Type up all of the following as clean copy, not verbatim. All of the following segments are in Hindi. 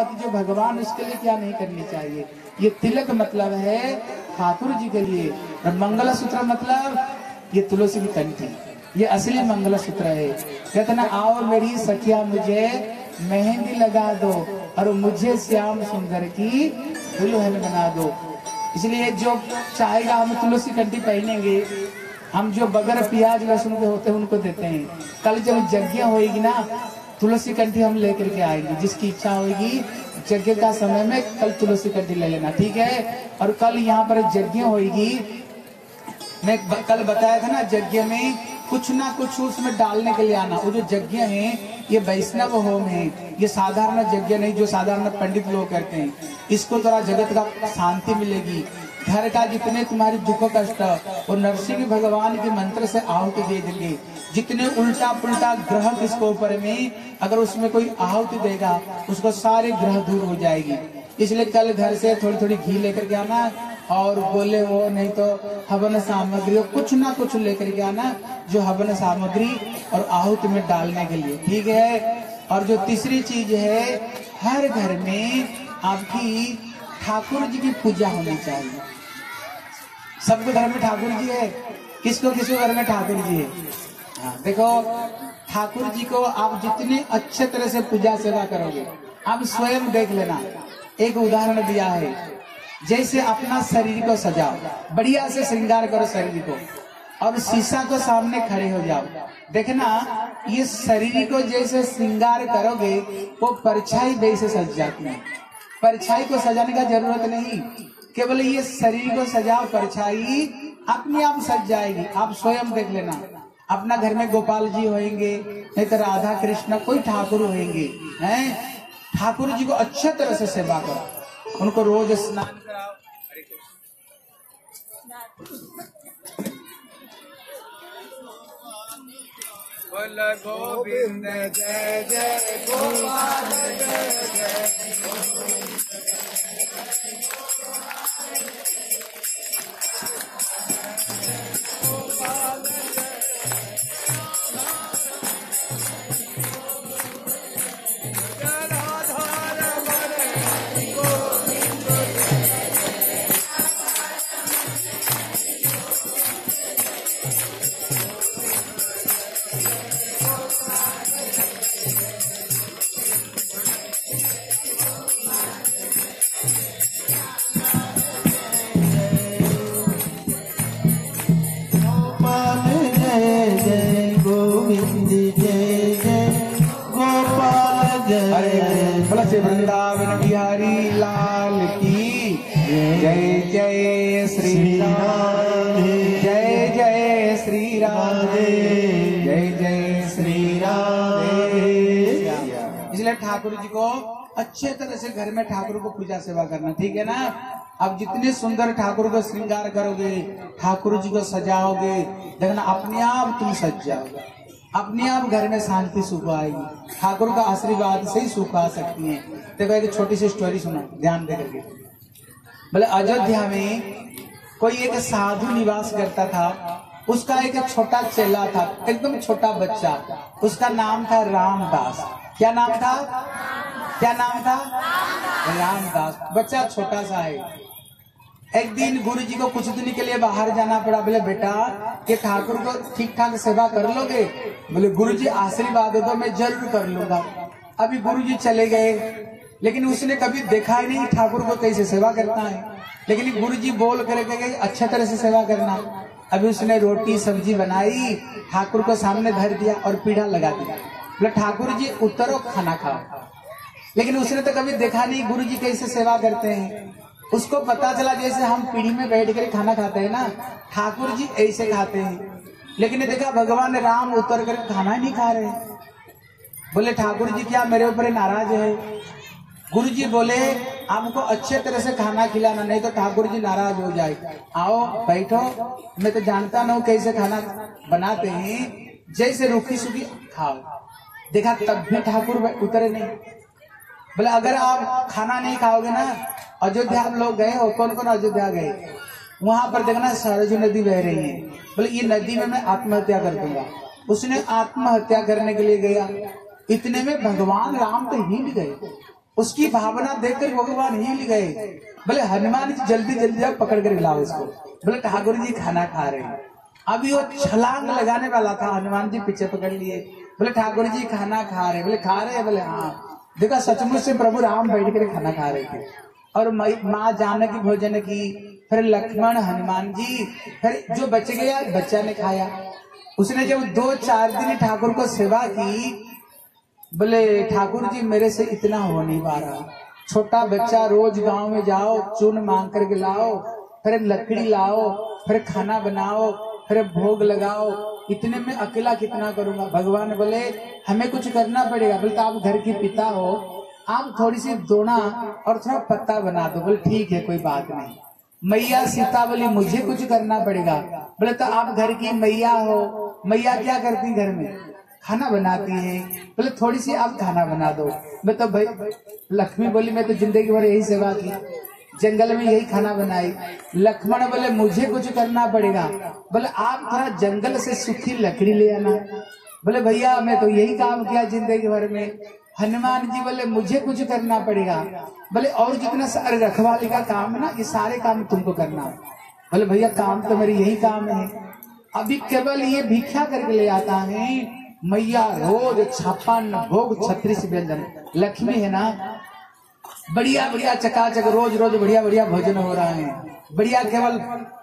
पति जो भगवान उसके लिए क्या नहीं करनी चाहिए। ये तिलक मतलब है ठाकुर जी के लिए, और मंगलसूत्र मतलब ये तुलसी की कंठी, ये असली मंगलसूत्र है। कहते ना, आओ मेरी सखिया मुझे मेहंदी लगा दो और मुझे श्याम सुंदर की दुल्हन बना दो। इसलिए जो चाहेगा हम तुलसी कंठी पहनेंगे, हम जो बगैर प्याज लहसुन के होते हैं उनको देते हैं। कल जब यज्ञ होएगी ना, तुलसी कंठी हम लेकर के आएंगे। जिसकी इच्छा होगी यज्ञ का समय में कल तुलसी कंठी ले लेना, ठीक है। और कल यहाँ पर यज्ञ होएगी, मैं कल बताया था ना, यज्ञ में कुछ ना कुछ उसमें डालने के लिए आना। वो जो यज्ञ है ये वैष्णव होम है, ये साधारण यज्ञ नहीं जो साधारण पंडित लोग करते हैं। इसको थोड़ा जगत का शांति मिलेगी। घर का जितने तुम्हारी दुख कष्ट और नरसिंह भगवान के मंत्र से आहुति दे देंगे। जितने उल्टा पुल्टा ग्रह किसको ऊपर में, अगर उसमें कोई आहुति देगा उसको सारे ग्रह दूर हो जाएगी। इसलिए कल घर से थोड़ी थोड़ी घी लेकर के आना, और बोले वो नहीं तो हवन सामग्री कुछ ना कुछ लेकर के आना, जो हवन सामग्री और आहुति में डालने के लिए, ठीक है। और जो तीसरी चीज है, हर घर में आपकी ठाकुर जी की पूजा होनी चाहिए। सबके घर में ठाकुर जी है, किसको किसको घर में ठाकुर जी है। हाँ, देखो ठाकुर जी को आप जितने अच्छे तरह से पूजा सेवा करोगे, आप स्वयं देख लेना। एक उदाहरण दिया है, जैसे अपना शरीर को सजाओ, बढ़िया से श्रृंगार करो शरीर को, और शीशा को सामने खड़े हो जाओ। देखना ये शरीर को जैसे श्रृंगार करोगे वो परछाई वैसे सज जाती है। परछाई को सजाने का जरूरत नहीं, केवल ये शरीर को सजाओ, परछाई अपने आप सज जाएगी। आप स्वयं देख लेना, अपना घर में गोपाल जी होंगे, नहीं तो राधा कृष्ण कोई ठाकुर होंगे, हैं। ठाकुर जी को अच्छे तरह से सेवा करो, उनको रोज स्नान कराओ। बोल गोविंद जय जय गोपाल जय जय। वृंदावन बिहारी लाल की जय। जय श्री राम, जय जय श्री राम, जय जय श्री राम। इसलिए ठाकुर जी को अच्छे तरह से घर में ठाकुर को पूजा सेवा करना, ठीक है ना। अब जितने सुंदर ठाकुर को श्रृंगार करोगे, ठाकुर जी को सजाओगे, देखना अपने आप तुम सज जाओगे, अपने आप घर में शांति सुख आएगी। ठाकुर का आशीर्वाद से ही सुख आ सकती है। देखो एक छोटी सी स्टोरी सुनो ध्यान दे करके। बोले अयोध्या में कोई एक साधु निवास करता था। उसका एक छोटा चेला था, एकदम छोटा बच्चा, उसका नाम था रामदास। क्या नाम था? क्या नाम था? रामदास। बच्चा छोटा सा है। एक दिन गुरु जी को कुछ दिन के लिए बाहर जाना पड़ा। बोले बेटा ये ठाकुर को ठीक ठाक सेवा कर लोगे? बोले गुरु जी आशीर्वाद दे दो, मैं जरूर कर लूंगा। अभी गुरु जी चले गए, लेकिन उसने कभी देखा ही नहीं ठाकुर को कैसे सेवा करता है। लेकिन गुरु जी बोल करके गए अच्छे तरह से सेवा करना। अभी उसने रोटी सब्जी बनाई, ठाकुर को सामने धर दिया और पीढ़ा लगा दिया। बोले ठाकुर जी उतरो खाना खाओ। लेकिन उसने तो कभी देखा नहीं गुरु जी कैसे सेवा करते हैं। उसको पता चला जैसे हम पीढ़ी में बैठ कर खाना खाते हैं ना, ठाकुर जी ऐसे खाते हैं। लेकिन देखा भगवान राम उतर कर खाना ही नहीं खा रहे। बोले ठाकुर जी क्या मेरे ऊपर नाराज है? गुरु जी बोले हमको अच्छे तरह से खाना खिलाना, नहीं तो ठाकुर जी नाराज हो जाए। आओ बैठो, मैं तो जानता ना हूँ कैसे खाना बनाते हैं, जैसे रूखी सूखी खाओ। देखा तब भी ठाकुर उतरे नहीं। बोले अगर आप खाना नहीं खाओगे ना, अयोध्या हम लोग गए हो, कौन कौन अयोध्या गए, वहां पर देखना सरजू नदी बह रही है। बोले ये नदी में मैं आत्महत्या कर दूंगा। उसने आत्महत्या करने के लिए गया। इतने में भगवान राम तो हिंट गए। उसकी भावना देखकर भगवान हिल गए। बोले हनुमान जी जल्दी जल्दी जाओ पकड़ कर लाओ इसको। बोले ठाकुर जी खाना खा रहे हैं। अभी वो छलांग लगाने वाला था, हनुमान जी पीछे पकड़ लिए। बोले ठाकुर जी खाना खा रहे। बोले खा रहे हैं? बोले हाँ। देखा सचमुच से प्रभु राम बैठ कर खाना खा रहे थे। और माँ जानकी भोजन की, फिर लक्ष्मण हनुमान जी, फिर जो बच गया बच्चा ने खाया। उसने जब 2-4 दिन ठाकुर को सेवा की, बोले ठाकुर जी मेरे से इतना हो नहीं पा रहा। छोटा बच्चा, रोज गांव में जाओ, चून मांग करके लाओ, फिर लकड़ी लाओ, फिर खाना बनाओ, फिर भोग लगाओ, इतने में अकेला कितना करूंगा। भगवान बोले हमें कुछ करना पड़ेगा। बोले तो आप घर के पिता हो, आप थोड़ी सी दोना और थोड़ा पत्ता बना दो। बोले ठीक है कोई बात नहीं। मैया सीता बोली मुझे कुछ करना पड़ेगा। बोले तो आप घर की मैया हो, मैया क्या करती घर में? खाना बनाती है। बोले थोड़ी सी आप खाना बना दो। मैं तो भाई लक्ष्मी बोली मैं तो जिंदगी भर यही सेवा की, जंगल में यही खाना बनाई। लक्ष्मण बोले मुझे कुछ करना पड़ेगा। बोले आप थोड़ा जंगल से सूखी लकड़ी ले आना। बोले भैया मैं तो यही काम किया जिंदगी भर में। हनुमान जी बोले मुझे कुछ करना पड़ेगा। बोले और जितना सारे रखवाली का काम है ना, ये सारे काम तुमको करना। बोले भैया काम तो मेरी यही काम है। अभी केवल ये भिक्षा करके ले आता है। मैया रोज 56 भोग 36 व्यंजन, लक्ष्मी है ना, बढ़िया बढ़िया चकाचक रोज रोज बढ़िया बढ़िया भोजन हो रहा है, बढ़िया। केवल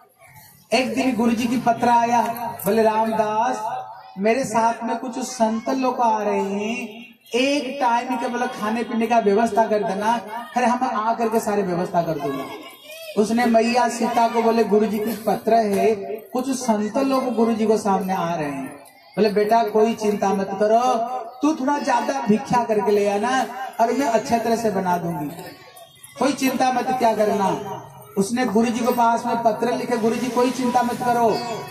एक दिन गुरु जी की पत्र आया। बोले रामदास मेरे साथ में कुछ संत लोग आ रहे हैं, एक टाइम के बोले खाने पीने का व्यवस्था कर देना, फिर हम आकर के सारी व्यवस्था कर दूंगा। उसने मैया सीता को बोले गुरु जी की पत्र है, कुछ संत लोग गुरु जी को सामने आ रहे हैं। बोले बेटा कोई चिंता मत करो, तू थोड़ा ज्यादा भिक्षा करके ले आना और मैं अच्छे तरह से बना दूंगी, कोई चिंता मत क्या करना। उसने गुरु जी को पास में पत्र लिखे, गुरु जी कोई चिंता मत करो,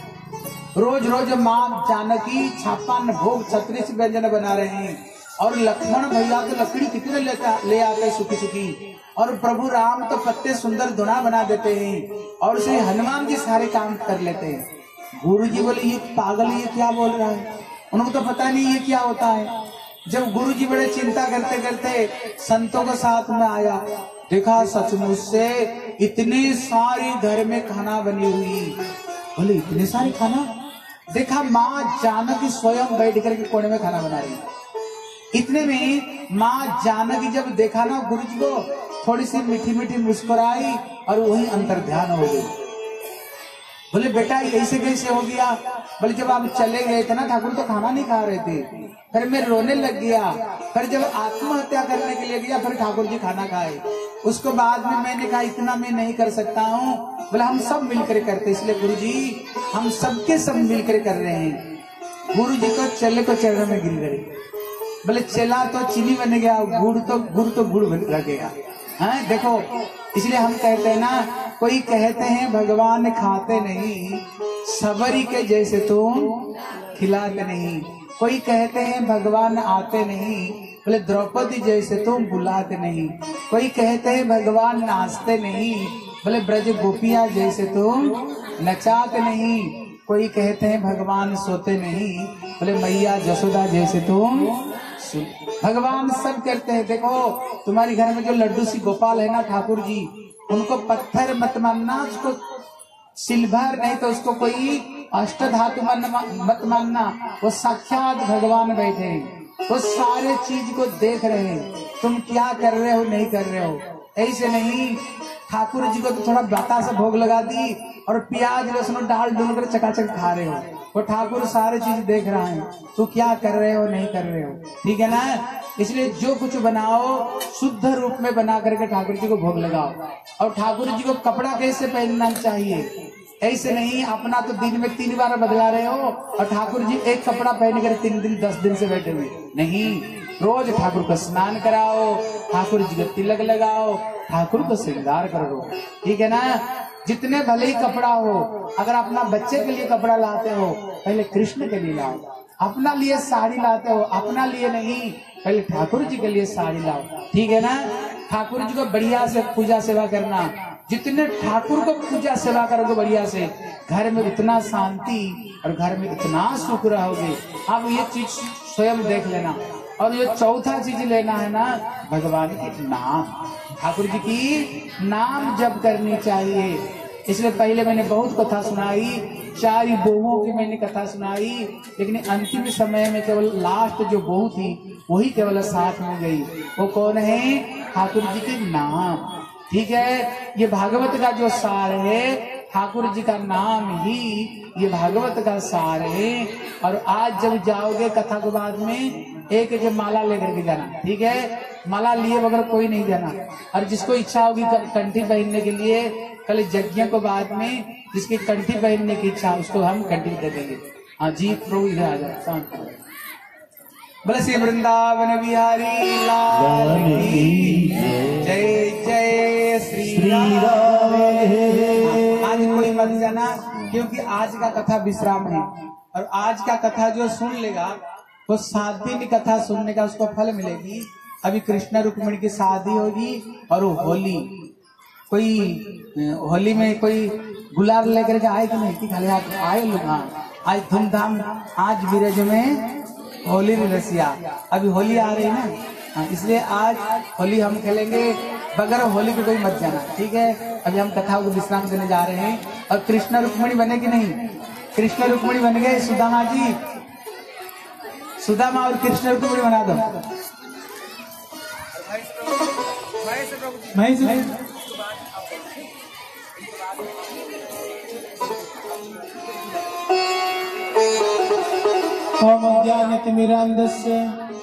रोज रोज माँ जानकी 56 भोग 36 व्यंजन बना रहे हैं। और लक्ष्मण भैया तो लकड़ी कितने ले आते सूखी सूखी, और प्रभु राम तो पत्ते सुंदर धुना बना देते हैं, और श्री हनुमान जी सारे काम कर लेते हैं। गुरु जी बोले ये पागल ये क्या बोल रहा है, उनको तो पता नहीं ये क्या होता है। जब गुरु जी बड़े चिंता करते करते संतों के साथ में आया, देखा सचमुच से इतनी सारी घर में खाना बनी हुई। बोले इतने सारे खाना, देखा माँ जानकी स्वयं बैठ करके कोने में खाना बना रही। इतने में माँ जानकी जब देखा ना गुरु जी को, थोड़ी सी मीठी मीठी मुस्कुराई और वही अंतर ध्यान हो गई। बोले बेटा ऐसे कैसे हो गया? बोले जब आप चले गए थे ना ठाकुर तो खाना नहीं खा रहे थे, फिर मैं रोने लग गया, फिर जब आत्महत्या करने के लिए गया फिर ठाकुर जी खाना खाए। उसको बाद में मैंने कहा इतना मैं नहीं कर सकता हूँ। बोले हम सब मिलकर करते, इसलिए गुरु जी हम सबके सब मिलकर कर रहे हैं। गुरु जी को चले को चरणों में गिर गए। बोले चला तो चीनी बन गया, गुड़ तो गुड़ रह गया। हाँ देखो, इसलिए हम कहते हैं ना, कोई कहते हैं भगवान खाते नहीं, सबरी के जैसे तुम खिलाते नहीं। कोई कहते हैं भगवान आते नहीं, बोले द्रौपदी जैसे तुम बुलाते नहीं। कोई कहते हैं भगवान नाचते नहीं, बोले ब्रज गोपिया जैसे तुम नचाते नहीं। कोई कहते हैं भगवान सोते नहीं, बोले मैया जसोदा जैसे तुम। भगवान सब करते हैं। देखो तुम्हारे घर में जो लड्डू सी गोपाल है ना ठाकुर जी, उनको पत्थर मत मानना, उसको सिल्वर नहीं तो उसको कोई अष्ट धातु मत मानना, वो साक्षात भगवान बैठे हैं, वो सारे चीज को देख रहे हैं, तुम क्या कर रहे हो नहीं कर रहे हो। ऐसे नहीं, ठाकुर जी को तो थोड़ा बाता से भोग लगा दी और प्याज लहसुन डाल डूल कर चकाचक खा रहे हो, वो ठाकुर सारे चीज देख रहा है, तो क्या कर रहे हो नहीं कर रहे हो। ठीक है ना? इसलिए जो कुछ बनाओ शुद्ध रूप में बना करके ठाकुर जी को भोग लगाओ। और ठाकुर जी को कपड़ा कैसे पहनना चाहिए, ऐसे नहीं अपना तो दिन में 3 बार बदला रहे हो और ठाकुर जी एक कपड़ा पहन कर 3 दिन 10 दिन से बैठे हुए नहीं। रोज ठाकुर को स्नान कराओ, ठाकुर जी को तिलक लगाओ, ठाकुर को श्रृंगार करो। ठीक है ना? जितने भले ही कपड़ा हो, अगर अपना बच्चे के लिए कपड़ा लाते हो पहले कृष्ण के लिए लाओ, अपना लिए साड़ी लाते हो अपना लिए नहीं, पहले ठाकुर जी के लिए साड़ी लाओ। ठीक है ना? ठाकुर जी को बढ़िया से पूजा सेवा करना, जितने ठाकुर को पूजा सेवा करोगे बढ़िया से, घर में इतना शांति और घर में इतना सुख रहोगे। अब ये चीज स्वयं देख लेना। और ये चौथा चीज लेना है ना, भगवान के नाम, ठाकुर जी की नाम जप करनी चाहिए। इसलिए पहले मैंने बहुत कथा सुनाई, 4 बहुओं की मैंने कथा सुनाई, लेकिन अंतिम समय में केवल लास्ट जो बहू थी वही केवल साथ में गई। वो कौन है? ठाकुर जी के नाम। ठीक है, ये भागवत का जो सार है, ठाकुर जी का नाम ही ये भागवत का सार है। और आज जब जाओगे कथा के बाद में एक माला लेकर के जाना, ठीक है? माला लिए बगैर कोई नहीं जाना। और जिसको इच्छा होगी कंठी पहनने के लिए, कल यज्ञ को बाद में जिसकी कंठी पहनने की इच्छा उसको हम कंठी दे देंगे। हाँ जी, प्रभु इधर आ जाए, शांत हो। बोले श्री वृंदावन बिहारी लाल की जय जय श्री राम। आज कोई मत जाना, क्योंकि आज का कथा विश्राम है। और आज का कथा जो सुन लेगा वो 7 दिन कथा सुनने का उसको फल मिलेगी। अभी कृष्ण रुक्मिणी की शादी होगी और होली, कोई होली में कोई गुलाल लेकर के आए कि नहीं? कि खाली आप आए लोग? हाँ, आज धूमधाम, आज विरज में होली रसिया, अभी होली आ रही है ना। हाँ, इसलिए आज होली हम खेलेंगे, बगैर होली के कोई मत जाना, ठीक है? अभी हम कथा को विश्राम देने जा रहे हैं। और कृष्ण रुक्मिणी बने कि नहीं? कृष्ण रुक्मिणी बन गए। सुदामा जी, सुदामा और कृष्ण रुक्मिणी बना दो। ओम ज्ञानतिमिरान्धस्य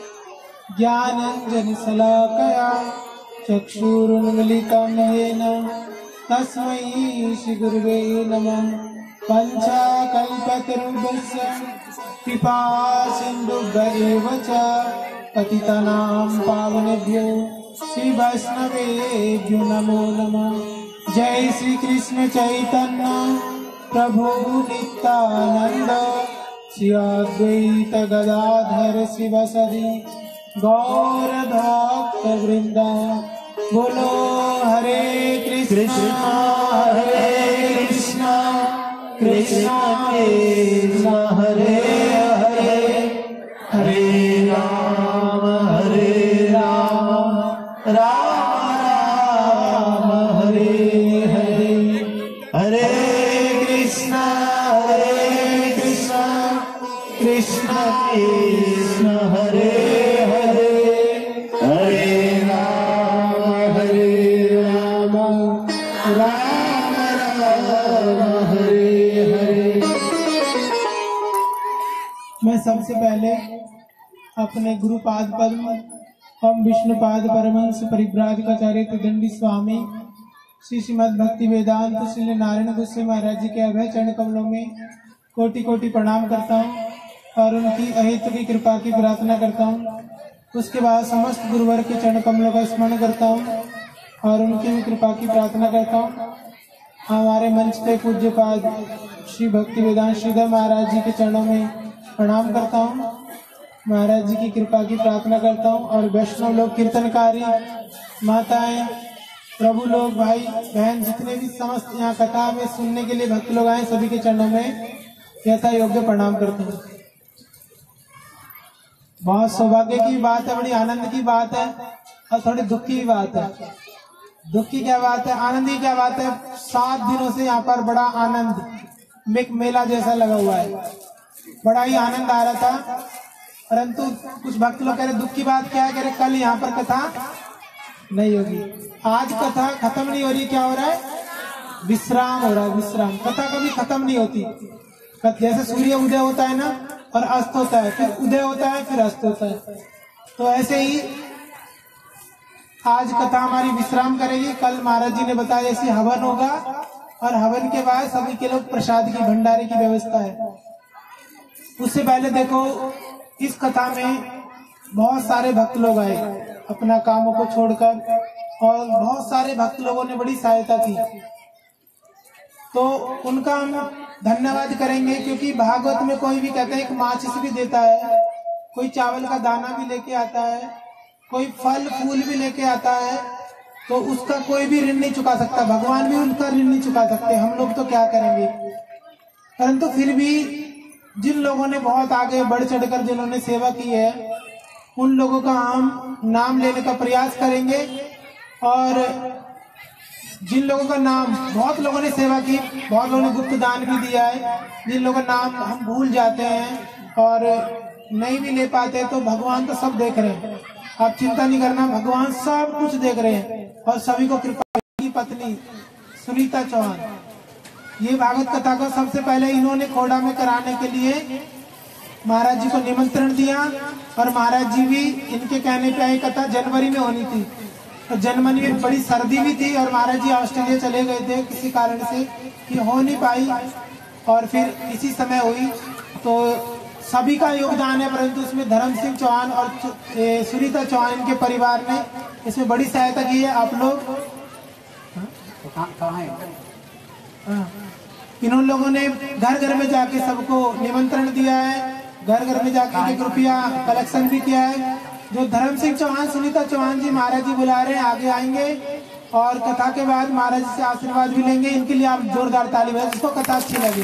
ज्ञानाञ्जनशलाकया चक्षुरुन्मीलितं येन तस्मै श्रीगुरुवे नमः। पञ्चाकल्पतरुभ्यश्च कृपा सिन्धुभ्यैव च पतितानां पावनेभ्यो श्री वैष्णवेभ्यो नमो नमः। जय श्री कृष्ण चैतन्य प्रभु नित्यानंद, श्री अद्वैत गदाधर शिवसदि गौर भक्त वृंद। बोलो हरे कृष्णा हरे कृष्णा कृष्णा कृष्णा हरे हरे, हरे राम राम राम हरे हरे। हरे कृष्णा कृष्णा कृष्णा हरे हरे, हरे राम राम राम हरे हरे। मैं सबसे पहले अपने गुरुपाद पद्म हम विष्णुपाद परमहंस परिव्राजकाचार्य दंडी स्वामी श्री श्रीमद् भक्ति वेदांत श्री नारायण गोस्वामी महाराज जी के अभय चरण कमलों में कोटि कोटि प्रणाम करता हूँ और उनकी अहित की कृपा की प्रार्थना करता हूँ। उसके बाद समस्त गुरुवर के चरण कमलों का स्मरण करता हूँ और उनकी भी कृपा की प्रार्थना करता हूँ। हमारे मंच पे पूज्यपाद श्री भक्ति वेदांत श्रीधर महाराज जी के चरणों में प्रणाम करता हूँ, महाराज जी की कृपा की प्रार्थना करता हूँ। और वैष्णव लोग, कीर्तनकारी माताएं, प्रभु लोग, भाई बहन, जितने भी समस्त यहाँ कथा में सुनने के लिए भक्त लोग आए, सभी के चरणों में यथा योग्य प्रणाम करता हूँ। बहुत सौभाग्य की बात है, बड़ी आनंद की बात है और थोड़ी दुख की बात है। दुख की क्या बात है, आनंद की क्या बात है? 7 दिनों से यहाँ पर बड़ा आनंद, मेला जैसा लगा हुआ है, बड़ा ही आनंद आ रहा था। परंतु कुछ भक्त लोग कह रहे दुख की बात क्या है? कह रहे कल यहाँ पर कथा नहीं होगी, आज कथा खत्म नहीं हो रही। क्या हो रहा है? विश्राम हो रहा है, विश्राम। कथा कभी खत्म नहीं होती। जैसे सूर्य उदय होता है ना और अस्त होता है, फिर उदय होता है, फिर अस्त होता है, तो ऐसे ही आज कथा हमारी विश्राम करेगी। कल महाराज जी ने बताया ऐसे हवन होगा और हवन के बाद सभी के लोग प्रसाद की भंडारे की व्यवस्था है। उससे पहले देखो, इस कथा में बहुत सारे भक्त लोग आए अपना कामों को छोड़कर, और बहुत सारे भक्त लोगों ने बड़ी सहायता की, तो उनका हम धन्यवाद करेंगे। क्योंकि भागवत में कोई भी कहता है एक माचिस भी देता है, कोई चावल का दाना भी लेके आता है, कोई फल फूल भी लेके आता है, तो उसका कोई भी ऋण नहीं चुका सकता। भगवान भी उनका ऋण नहीं चुका सकते, हम लोग तो क्या करेंगे। परंतु फिर भी जिन लोगों ने बहुत आगे बढ़ चढ़कर जिन्होंने सेवा की है, उन लोगों का हम नाम लेने का प्रयास करेंगे। और जिन लोगों का नाम, बहुत लोगों ने सेवा की, बहुत लोगों ने गुप्त दान भी दिया है, जिन लोगों का नाम हम भूल जाते हैं और नहीं भी ले पाते, तो भगवान तो सब देख रहे हैं। आप चिंता नहीं करना, भगवान सब कुछ देख रहे हैं और सभी को कृपा की। पत्नी सुनीता चौहान, ये भागवत कथा को सबसे पहले इन्होंने खोड़ा में कराने के लिए महाराज जी को निमंत्रण दिया और महाराज जी भी इनके कहने पे आई। कथा जनवरी में होनी थी, तो जनवरी में बड़ी सर्दी भी थी और महाराज जी ऑस्ट्रेलिया चले गए थे किसी कारण से, कि हो नहीं पाई और फिर इसी समय हुई। तो सभी का योगदान है, परंतु उसमें धर्म सिंह चौहान और सुनीता चौहान इनके परिवार ने इसमें बड़ी सहायता की है। आप लोग कहाँ है? इन लोगों ने घर घर में जाके सबको निमंत्रण दिया है, घर घर में जाके 1 रुपया कलेक्शन भी किया है। जो धर्म सिंह चौहान, सुनीता चौहान जी, महाराज जी बुला रहे हैं, आगे आएंगे और कथा के बाद महाराज जी से आशीर्वाद भी लेंगे। इनके लिए आप जोरदार ताली बजाएं जिसको कथा अच्छी लगी।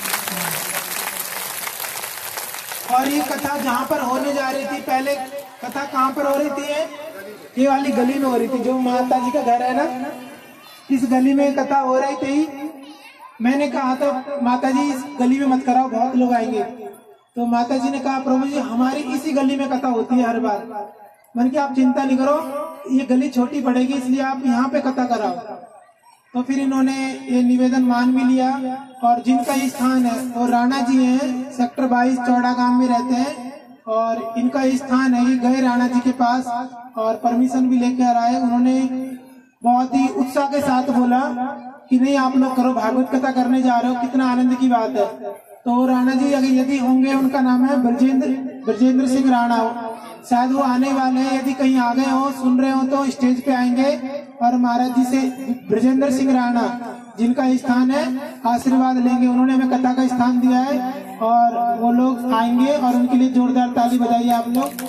और ये कथा जहाँ पर होने जा रही थी, पहले कथा कहाँ पर हो रही थी? ये वाली गली में हो रही थी, जो माता जी का घर है ना, इस गली में कथा हो रही थी। मैंने कहा था माता जी इस गली में मत कराओ, बहुत लोग आएंगे। तो माता जी ने कहा प्रभु जी हमारी इसी गली में कथा होती है हर बार। मैंने कहा आप चिंता नहीं करो, ये गली छोटी पड़ेगी इसलिए आप यहाँ पे कथा कराओ। तो फिर इन्होंने ये निवेदन मान भी लिया। और जिनका ये स्थान है वो राणा जी हैं, सेक्टर 22 चौड़ा गांव में रहते हैं और इनका ये स्थान है। ये गए राणा जी के पास और परमिशन भी लेकर आए। उन्होंने बहुत ही उत्साह के साथ बोला कि नहीं आप लोग करो, भागवत कथा करने जा रहे हो, कितना आनंद की बात है। तो राणा जी अगर यदि होंगे, उनका नाम है ब्रजेंद्र सिंह राणा, शायद वो आने वाले हैं। यदि कहीं आ गए हो, सुन रहे हो तो स्टेज पे आएंगे और महाराज जी से, ब्रजेंद्र सिंह राणा जिनका स्थान है, आशीर्वाद लेंगे। उन्होंने हमें कथा का स्थान दिया है और वो लोग आएंगे और उनके लिए जोरदार ताली बजाइए आप लोग।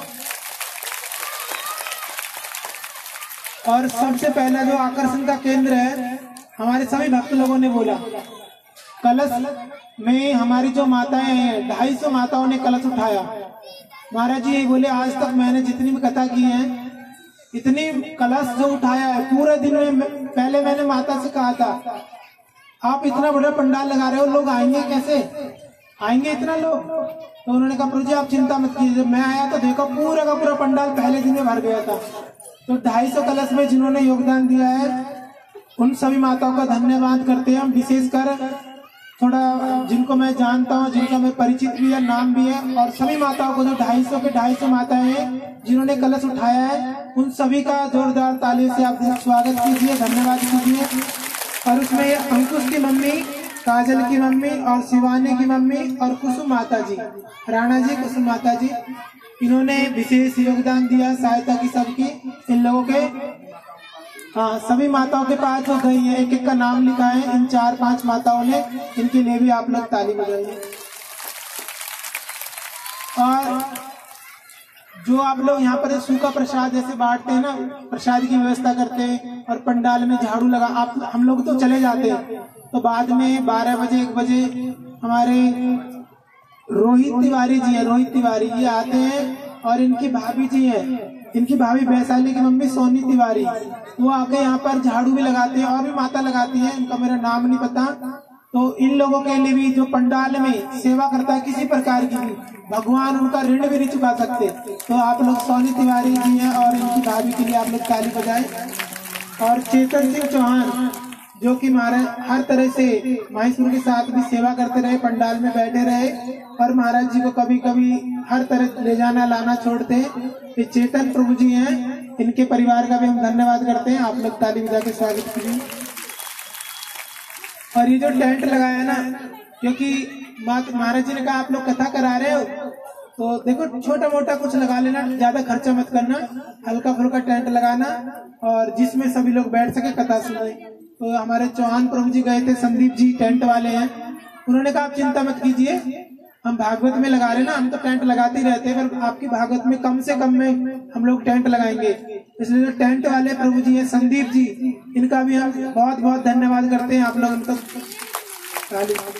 और सबसे पहला जो आकर्षण का केंद्र है, हमारे सभी भक्त लोगों ने बोला, कलश में हमारी जो माताएं हैं, 250 माताओं ने कलश उठाया। महाराज जी बोले आज तक मैंने जितनी भी कथा की है, इतनी कलश जो उठाया है पूरे दिन में। पहले मैंने माता से कहा था आप इतना बड़ा पंडाल लगा रहे हो, लोग आएंगे कैसे, आएंगे इतना लोग? तो उन्होंने कहा प्रभु जी आप चिंता मत कीजिए। मैं आया तो देखो पूरा का पूरा पंडाल पहले दिन में भर गया था। तो 250 कलश में जिन्होंने योगदान दिया है उन सभी माताओं का धन्यवाद करते हैं हम। विशेषकर थोड़ा जिनको मैं जानता हूँ, जिनका मैं परिचित भी है, नाम भी है, और सभी माताओं को जो 250 माताएं हैं जिन्होंने कलश उठाया है, उन सभी का जोरदार ताली से आप स्वागत कीजिए, धन्यवाद कीजिए। और उसमें अंकुश की मम्मी, काजल की मम्मी और शिवानी की मम्मी और कुसुम माता जी, राणा जी, कुसुम माता जी, इन्होंने विशेष योगदान दिया, सहायता की सबकी। इन लोगों के सभी माताओं के पास जो गई है, एक एक का नाम लिखा है, इन 4-5 माताओं ने, इनके लिए भी आप लोग ताली बजाइए। और जो आप लोग यहाँ पर सूखा प्रसाद जैसे बांटते हैं ना, प्रसाद की व्यवस्था करते हैं और पंडाल में झाड़ू लगा, आप हम लोग तो चले जाते हैं। तो बाद में 12 बजे 1 बजे हमारे रोहित तिवारी जी है, रोहित तिवारी ये आते हैं और इनकी भाभी जी है, इनकी भाभी वैशाली की मम्मी सोनी तिवारी, वो आके यहाँ पर झाड़ू भी लगाते हैं और भी माता लगाती है, उनका मेरा नाम नहीं पता। तो इन लोगों के लिए भी जो पंडाल में सेवा करता है किसी प्रकार की भी, भगवान उनका ऋण भी नहीं चुका सकते। तो आप लोग सोनी तिवारी जी हैं और इनकी भाभी के लिए आप लोग ताली बजाएं। और चेतन सिंह चौहान जो कि महाराज हर तरह से माहेश्वर के साथ भी सेवा करते रहे, पंडाल में बैठे रहे और महाराज जी को कभी कभी हर तरह ले जाना लाना छोड़ते हैं। ये चेतन प्रभु जी हैं, इनके परिवार का भी हम धन्यवाद करते हैं। आप लोग ताली बजा के स्वागत कीजिए। और ये जो टेंट लगाया है ना, क्योंकि महाराज जी ने कहा आप लोग कथा करा रहे हो तो देखो छोटा मोटा कुछ लगा लेना, ज्यादा खर्चा मत करना, हल्का फुल्का टेंट लगाना और जिसमें सभी लोग बैठ सके कथा सुने। तो हमारे चौहान प्रभु जी गए थे, संदीप जी टेंट वाले हैं, उन्होंने कहा आप चिंता मत कीजिए, हम भागवत में लगा रहे ना, हम तो टेंट लगाते ही रहते हैं, पर आपकी भागवत में कम से कम में हम लोग टेंट लगाएंगे। इसलिए जो टेंट वाले प्रभु जी हैं संदीप जी, इनका भी हम बहुत बहुत धन्यवाद करते हैं। आप लोग उनका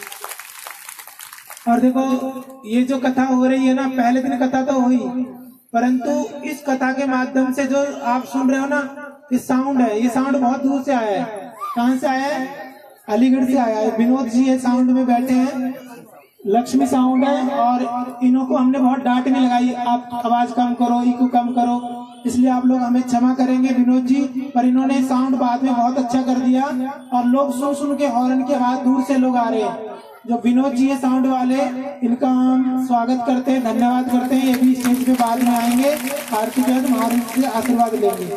और देखो ये जो कथा हो रही है ना, पहले दिन कथा तो हुई, परंतु इस कथा के माध्यम से जो आप सुन रहे हो ना, ये साउंड है, ये साउंड बहुत दूर से आया है। कहाँ से आया है? अलीगढ़ से आया है। विनोद जी ये साउंड में बैठे हैं, लक्ष्मी साउंड है, और इन्हों को हमने बहुत डांट भी लगाई, आप आवाज कम करो, इको कम करो, इसलिए आप लोग हमें क्षमा करेंगे विनोद जी। पर इन्होंने साउंड बाद में बहुत अच्छा कर दिया, और लोग सुन सुन के हॉर्न की आवाज दूर से लोग आ रहे हैं। जो विनोद जी है साउंड वाले, इनका हम स्वागत करते हैं, धन्यवाद करते हैं। ये भी स्टेज पे बाद में आएंगे, आरती के बाद महाराज से आशीर्वाद लेंगे।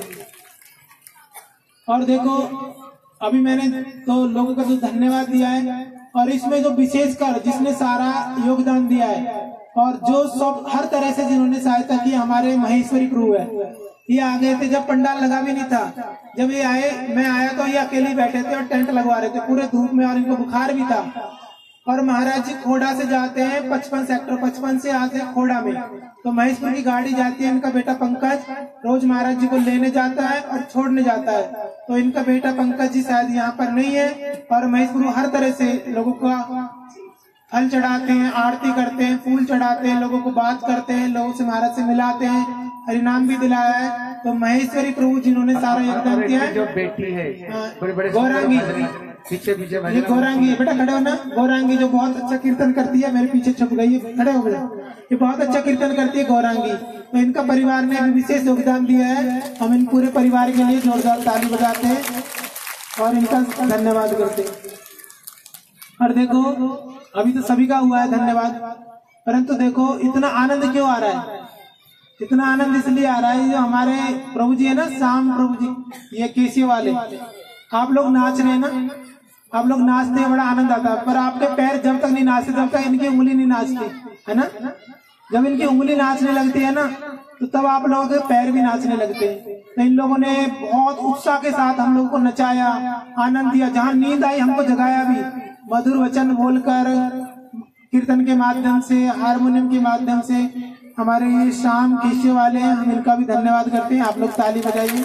और देखो अभी मैंने तो लोगों का जो धन्यवाद दिया है, और इसमें जो विशेषकर जिसने सारा योगदान दिया है और जो सब हर तरह से जिन्होंने सहायता की, हमारे महेश्वरी प्रभु है। ये आ गए थे जब पंडाल लगा भी नहीं था, जब ये आए, मैं आया तो ये अकेले बैठे थे और टेंट लगवा रहे थे पूरे धूप में, और इनको बुखार भी था। और महाराज जी खोड़ा से जाते हैं 55 सेक्टर 55 से आते हैं खोड़ा में, तो महेशपुर की गाड़ी जाती है। इनका बेटा पंकज रोज महाराज जी को लेने जाता है और छोड़ने जाता है, तो इनका बेटा पंकज जी शायद यहाँ पर नहीं है। और महेशपुर हर तरह से लोगों का फल चढ़ाते हैं, आरती करते हैं, फूल चढ़ाते हैं, लोगों को बात करते हैं, लोगों से महाराज से मिलाते हैं, हरिनाम भी दिलाया है। तो महेश्वरी प्रभु जिन्होंने सारा योगदान दिया है। जो बेटी है गौरांगी, पीछे पीछे ये गौरांगी है, बेटा खड़े हो ना। गौरांगी जो बहुत अच्छा कीर्तन करती है, मेरे पीछे छुप गई है, खड़े हो बेटा। ये बहुत अच्छा कीर्तन करती है गौरांगी, तो इनका परिवार ने भी विशेष योगदान दिया है। हम इन पूरे परिवार के लिए जोरदार ताली बजाते हैं और इनका धन्यवाद करते हैं। और देखो अभी तो सभी का हुआ है धन्यवाद, परंतु देखो इतना आनंद क्यों आ रहा है? इतना आनंद इसलिए आ रहा है, जो हमारे प्रभु जी है ना, श्याम प्रभु जी, ये केसी वाले, आप लोग नाच रहे हैं ना, आप लोग नाचते हैं, बड़ा आनंद आता है। पर आपके पैर जब तक नहीं नाचते, जब तक इनकी उंगली नहीं नाचती है ना, जब इनकी उंगली नाचने लगती है ना, तो तब आप लोगों के पैर भी नाचने लगते हैं। तो इन लोगों ने बहुत उत्साह के साथ हम लोगों को नचाया, आनंद दिया, जहाँ नींद आई हमको जगाया भी, मधुर वचन बोलकर, कीर्तन के माध्यम से, हारमोनियम के माध्यम से। हमारे ये श्याम केशव वाले हैं, हम इनका भी धन्यवाद करते हैं, आप लोग ताली बजाइए।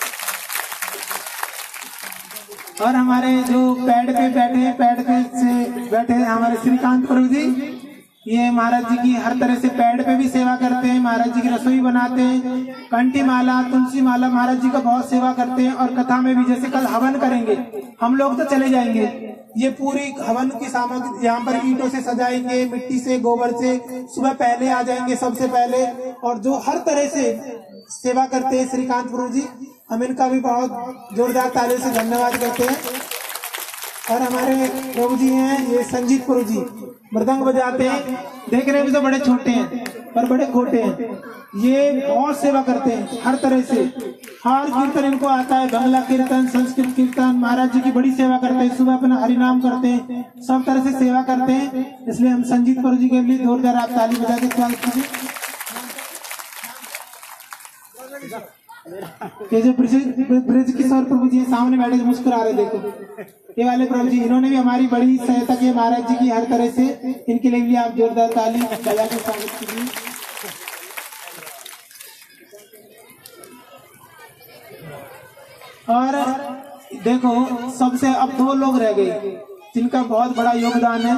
और हमारे जो पैड पे बैठे हैं, पैड पे से बैठे हैं हमारे श्रीकांत प्रभु जी, ये महाराज जी की हर तरह से पैड पे भी सेवा करते हैं, महाराज जी की रसोई बनाते हैं, कंठी माला, तुलसी माला, महाराज जी का बहुत सेवा करते हैं। और कथा में भी, जैसे कल हवन करेंगे, हम लोग तो चले जाएंगे, ये पूरी हवन की सामग्री यहाँ पर ईंटों से सजाएंगे, मिट्टी से, गोबर से, सुबह पहले आ जाएंगे सबसे पहले। और जो हर तरह से सेवा करते हैं श्रीकांत प्रभु जी, हम इनका भी बहुत जोरदार ताली से धन्यवाद करते हैं। और हमारे प्रभु जी हैं ये संजीत प्रभु जी, मृदंग बजाते हैं, देखने में तो बड़े छोटे हैं पर बड़े खोटे हैं। ये बहुत सेवा करते हैं हर तरह से, हर कीर्तन इनको आता है, बांग्ला कीर्तन, संस्कृत कीर्तन, महाराज जी की बड़ी सेवा करते हैं, सुबह अपना हरिनाम करते हैं, सब तरह से सेवा करते हैं। इसलिए हम संजीत प्रभु जी के लिए जोरदार आप ताली बजा के स्वागत कीजिए। ये जो ब्रज किशोर प्रभु जी सामने बैठे जो मुस्कुरा रहे, देखो ये वाले प्रभु जी, इन्होंने भी हमारी बड़ी सहायता की महाराज जी की हर तरह से, इनके लिए भी आप जोरदार ताली बजा के स्वागत कीजिए। और देखो सबसे अब 2 लोग रह गए जिनका बहुत बड़ा योगदान है।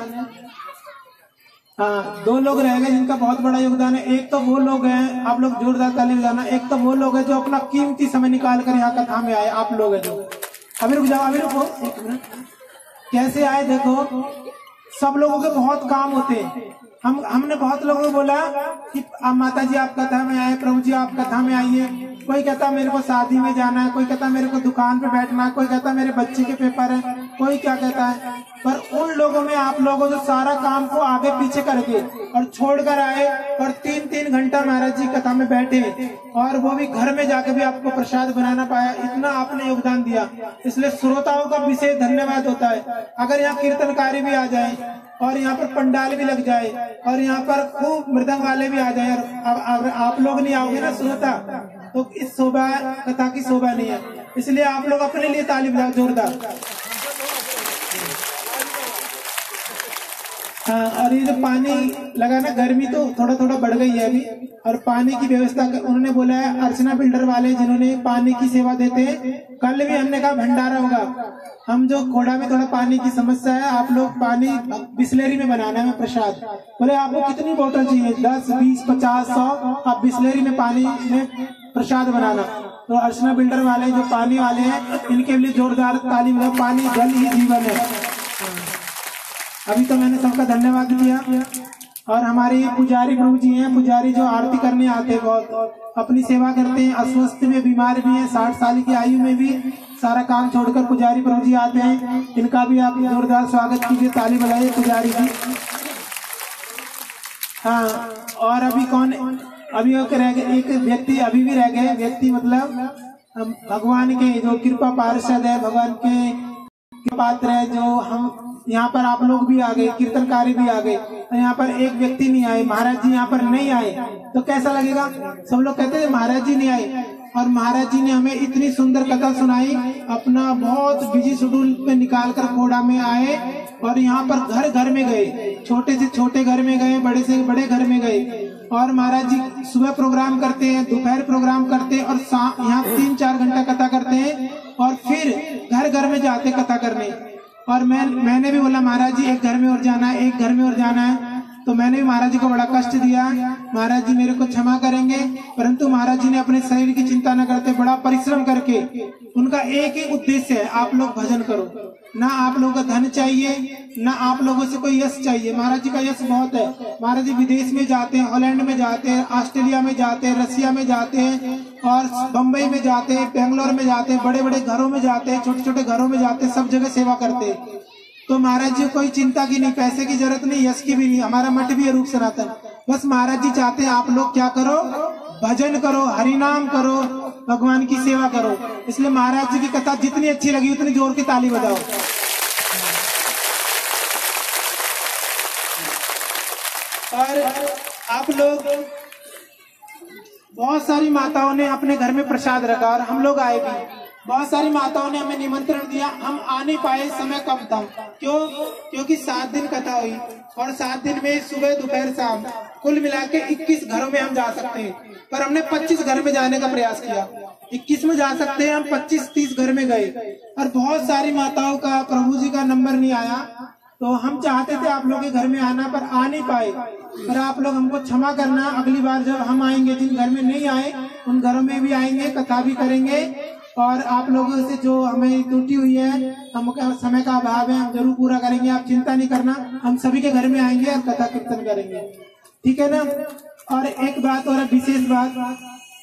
हाँ, 2 लोग रह गए जिनका बहुत बड़ा योगदान है। एक तो वो लोग हैं, आप लोग जोरदार ताली बजाना, एक तो वो लोग हैं जो अपना कीमती समय निकाल कर यहाँ कथा में आए। आप लोग हैं जो, अभी रुक जाओ, अभी रुको एक मिनट। कैसे आए देखो, सब लोगों के बहुत काम होते हैं। हमने बहुत लोगों को बोला कि माता जी आप कथा में आए, प्रभु जी आप कथा में आइए। कोई कहता मेरे को शादी में जाना है, कोई कहता मेरे को दुकान पे बैठना है, कोई कहता मेरे बच्चे के पेपर है, कोई क्या कहता है। पर उन लोगों में आप लोगों जो सारा काम को आगे पीछे करके और छोड़कर आए और 3-3 घंटा महाराज जी कथा में बैठे, और वो भी घर में जाके भी आपको प्रसाद बनाना पाया, इतना आपने योगदान दिया। इसलिए श्रोताओं का विशेष धन्यवाद होता है। अगर यहाँ कीर्तनकारी भी आ जाए और यहाँ पर पंडाल भी लग जाए और यहाँ पर खूब मृदंग वाले भी आ जाए, और आप लोग नहीं आओगे ना श्रोता, तो इस शोभा कथा की शोभा नहीं है। इसलिए आप लोग अपने लिए ताली बजाओ जोरदार। हाँ, और ये जो पानी लगा ना, गर्मी तो थोड़ा थोड़ा बढ़ गई है अभी, और पानी की व्यवस्था उन्होंने बोला है, अर्चना बिल्डर वाले जिन्होंने पानी की सेवा देते हैं, कल भी हमने कहा भंडारा होगा। हम जो खोड़ा में थोड़ा पानी की समस्या है, आप लोग पानी बिस्लेरी में बनाना है प्रसाद। बोले आपको कितनी बोतल चाहिए? 10, 20, 50, 100, आप बिस्लेरी में पानी में प्रसाद बनाना। तो अर्चना बिल्डर वाले जो पानी वाले हैं, इनके लिए जोरदार ताली बजाओ। पानी जल ही जीवन है। अभी तो मैंने सबका धन्यवाद दिया। और हमारे पुजारी प्रभु जी हैं, पुजारी जो आरती करने आते हैं, बहुत अपनी सेवा करते हैं, अस्वस्थ में बीमार भी हैं, 60 साल की आयु में भी सारा काम छोड़कर पुजारी प्रभु जी आते हैं। इनका भी आप जोरदार स्वागत कीजिए, ताली बजाइए पुजारी की। हाँ, और अभी कौन, अभी रह गए एक व्यक्ति, अभी भी रह गए व्यक्ति, मतलब भगवान के जो कृपा पार्षद है, भगवान के पात्र है, जो हम यहाँ पर आप लोग भी आ गए, कीर्तनकारी भी आ गए, तो यहाँ पर एक व्यक्ति नहीं आए, महाराज जी यहाँ पर नहीं आए, तो कैसा लगेगा? सब लोग कहते हैं महाराज जी नहीं आए, और महाराज जी ने हमें इतनी सुंदर कथा सुनाई, अपना बहुत बिजी शेड्यूल में निकाल कर खोड़ा में आए, और यहाँ पर घर घर में गए, छोटे से छोटे घर में गए, बड़े से बड़े घर में गए। और महाराज जी सुबह प्रोग्राम करते हैं, दोपहर प्रोग्राम करते हैं, और यहाँ 3-4 घंटा कथा करते हैं, और फिर घर घर में जाते कथा करने। और मैंने भी बोला महाराज जी एक घर में और जाना है, एक घर में और जाना है, तो मैंने भी महाराज जी को बड़ा कष्ट दिया। महाराज जी मेरे को क्षमा करेंगे, परंतु महाराज जी ने अपने शरीर की चिंता न करते बड़ा परिश्रम करके, उनका एक ही उद्देश्य है, आप लोग भजन करो। ना आप लोगों का धन चाहिए, ना आप लोगों से कोई यश चाहिए। महाराज जी का यश बहुत है। महाराज जी विदेश में जाते हैं, हॉलैंड में जाते हैं, ऑस्ट्रेलिया में जाते हैं, रसिया में जाते हैं, और बम्बई में जाते हैं, बेंगलोर में जाते हैं, बड़े बड़े घरों में जाते हैं, छोटे छोटे घरों में जाते हैं, सब जगह सेवा करते हैं। तो महाराज जी कोई चिंता की नहीं, पैसे की जरूरत नहीं, यश की भी नहीं। हमारा मठ भी है रूप सनातन। बस महाराज जी चाहते हैं आप लोग क्या करो, भजन करो, हरिनाम करो, भगवान की सेवा करो। इसलिए महाराज जी की कथा जितनी अच्छी लगी उतनी जोर की ताली बजाओ। और आप लोग, बहुत सारी माताओं ने अपने घर में प्रसाद रखा और हम लोग आए भी। बहुत सारी माताओं ने हमें निमंत्रण दिया, हम आ नहीं पाए, समय कम था। क्यों? क्योंकि 7 दिन कथा हुई, और 7 दिन में सुबह दोपहर शाम कुल मिला के 21 घरों में हम जा सकते हैं, पर हमने 25 घर में जाने का प्रयास किया। 21 में जा सकते हैं हम, 25-30 घर में गए, और बहुत सारी माताओं का, प्रभु जी का नंबर नहीं आया। तो हम चाहते थे आप लोग के घर में आना, पर आ नहीं पाए। पर आप लोग हमको क्षमा करना, अगली बार जब हम आएंगे, जिन घर में नहीं आए उन घरों में भी आएंगे, कथा भी करेंगे। और आप लोगों से जो हमें त्रुटि हुई है, हम समय का अभाव है, हम जरूर पूरा करेंगे, आप चिंता नहीं करना। हम सभी के घर में आएंगे और कथा कीर्तन करेंगे, ठीक है ना? और एक बात और विशेष बात,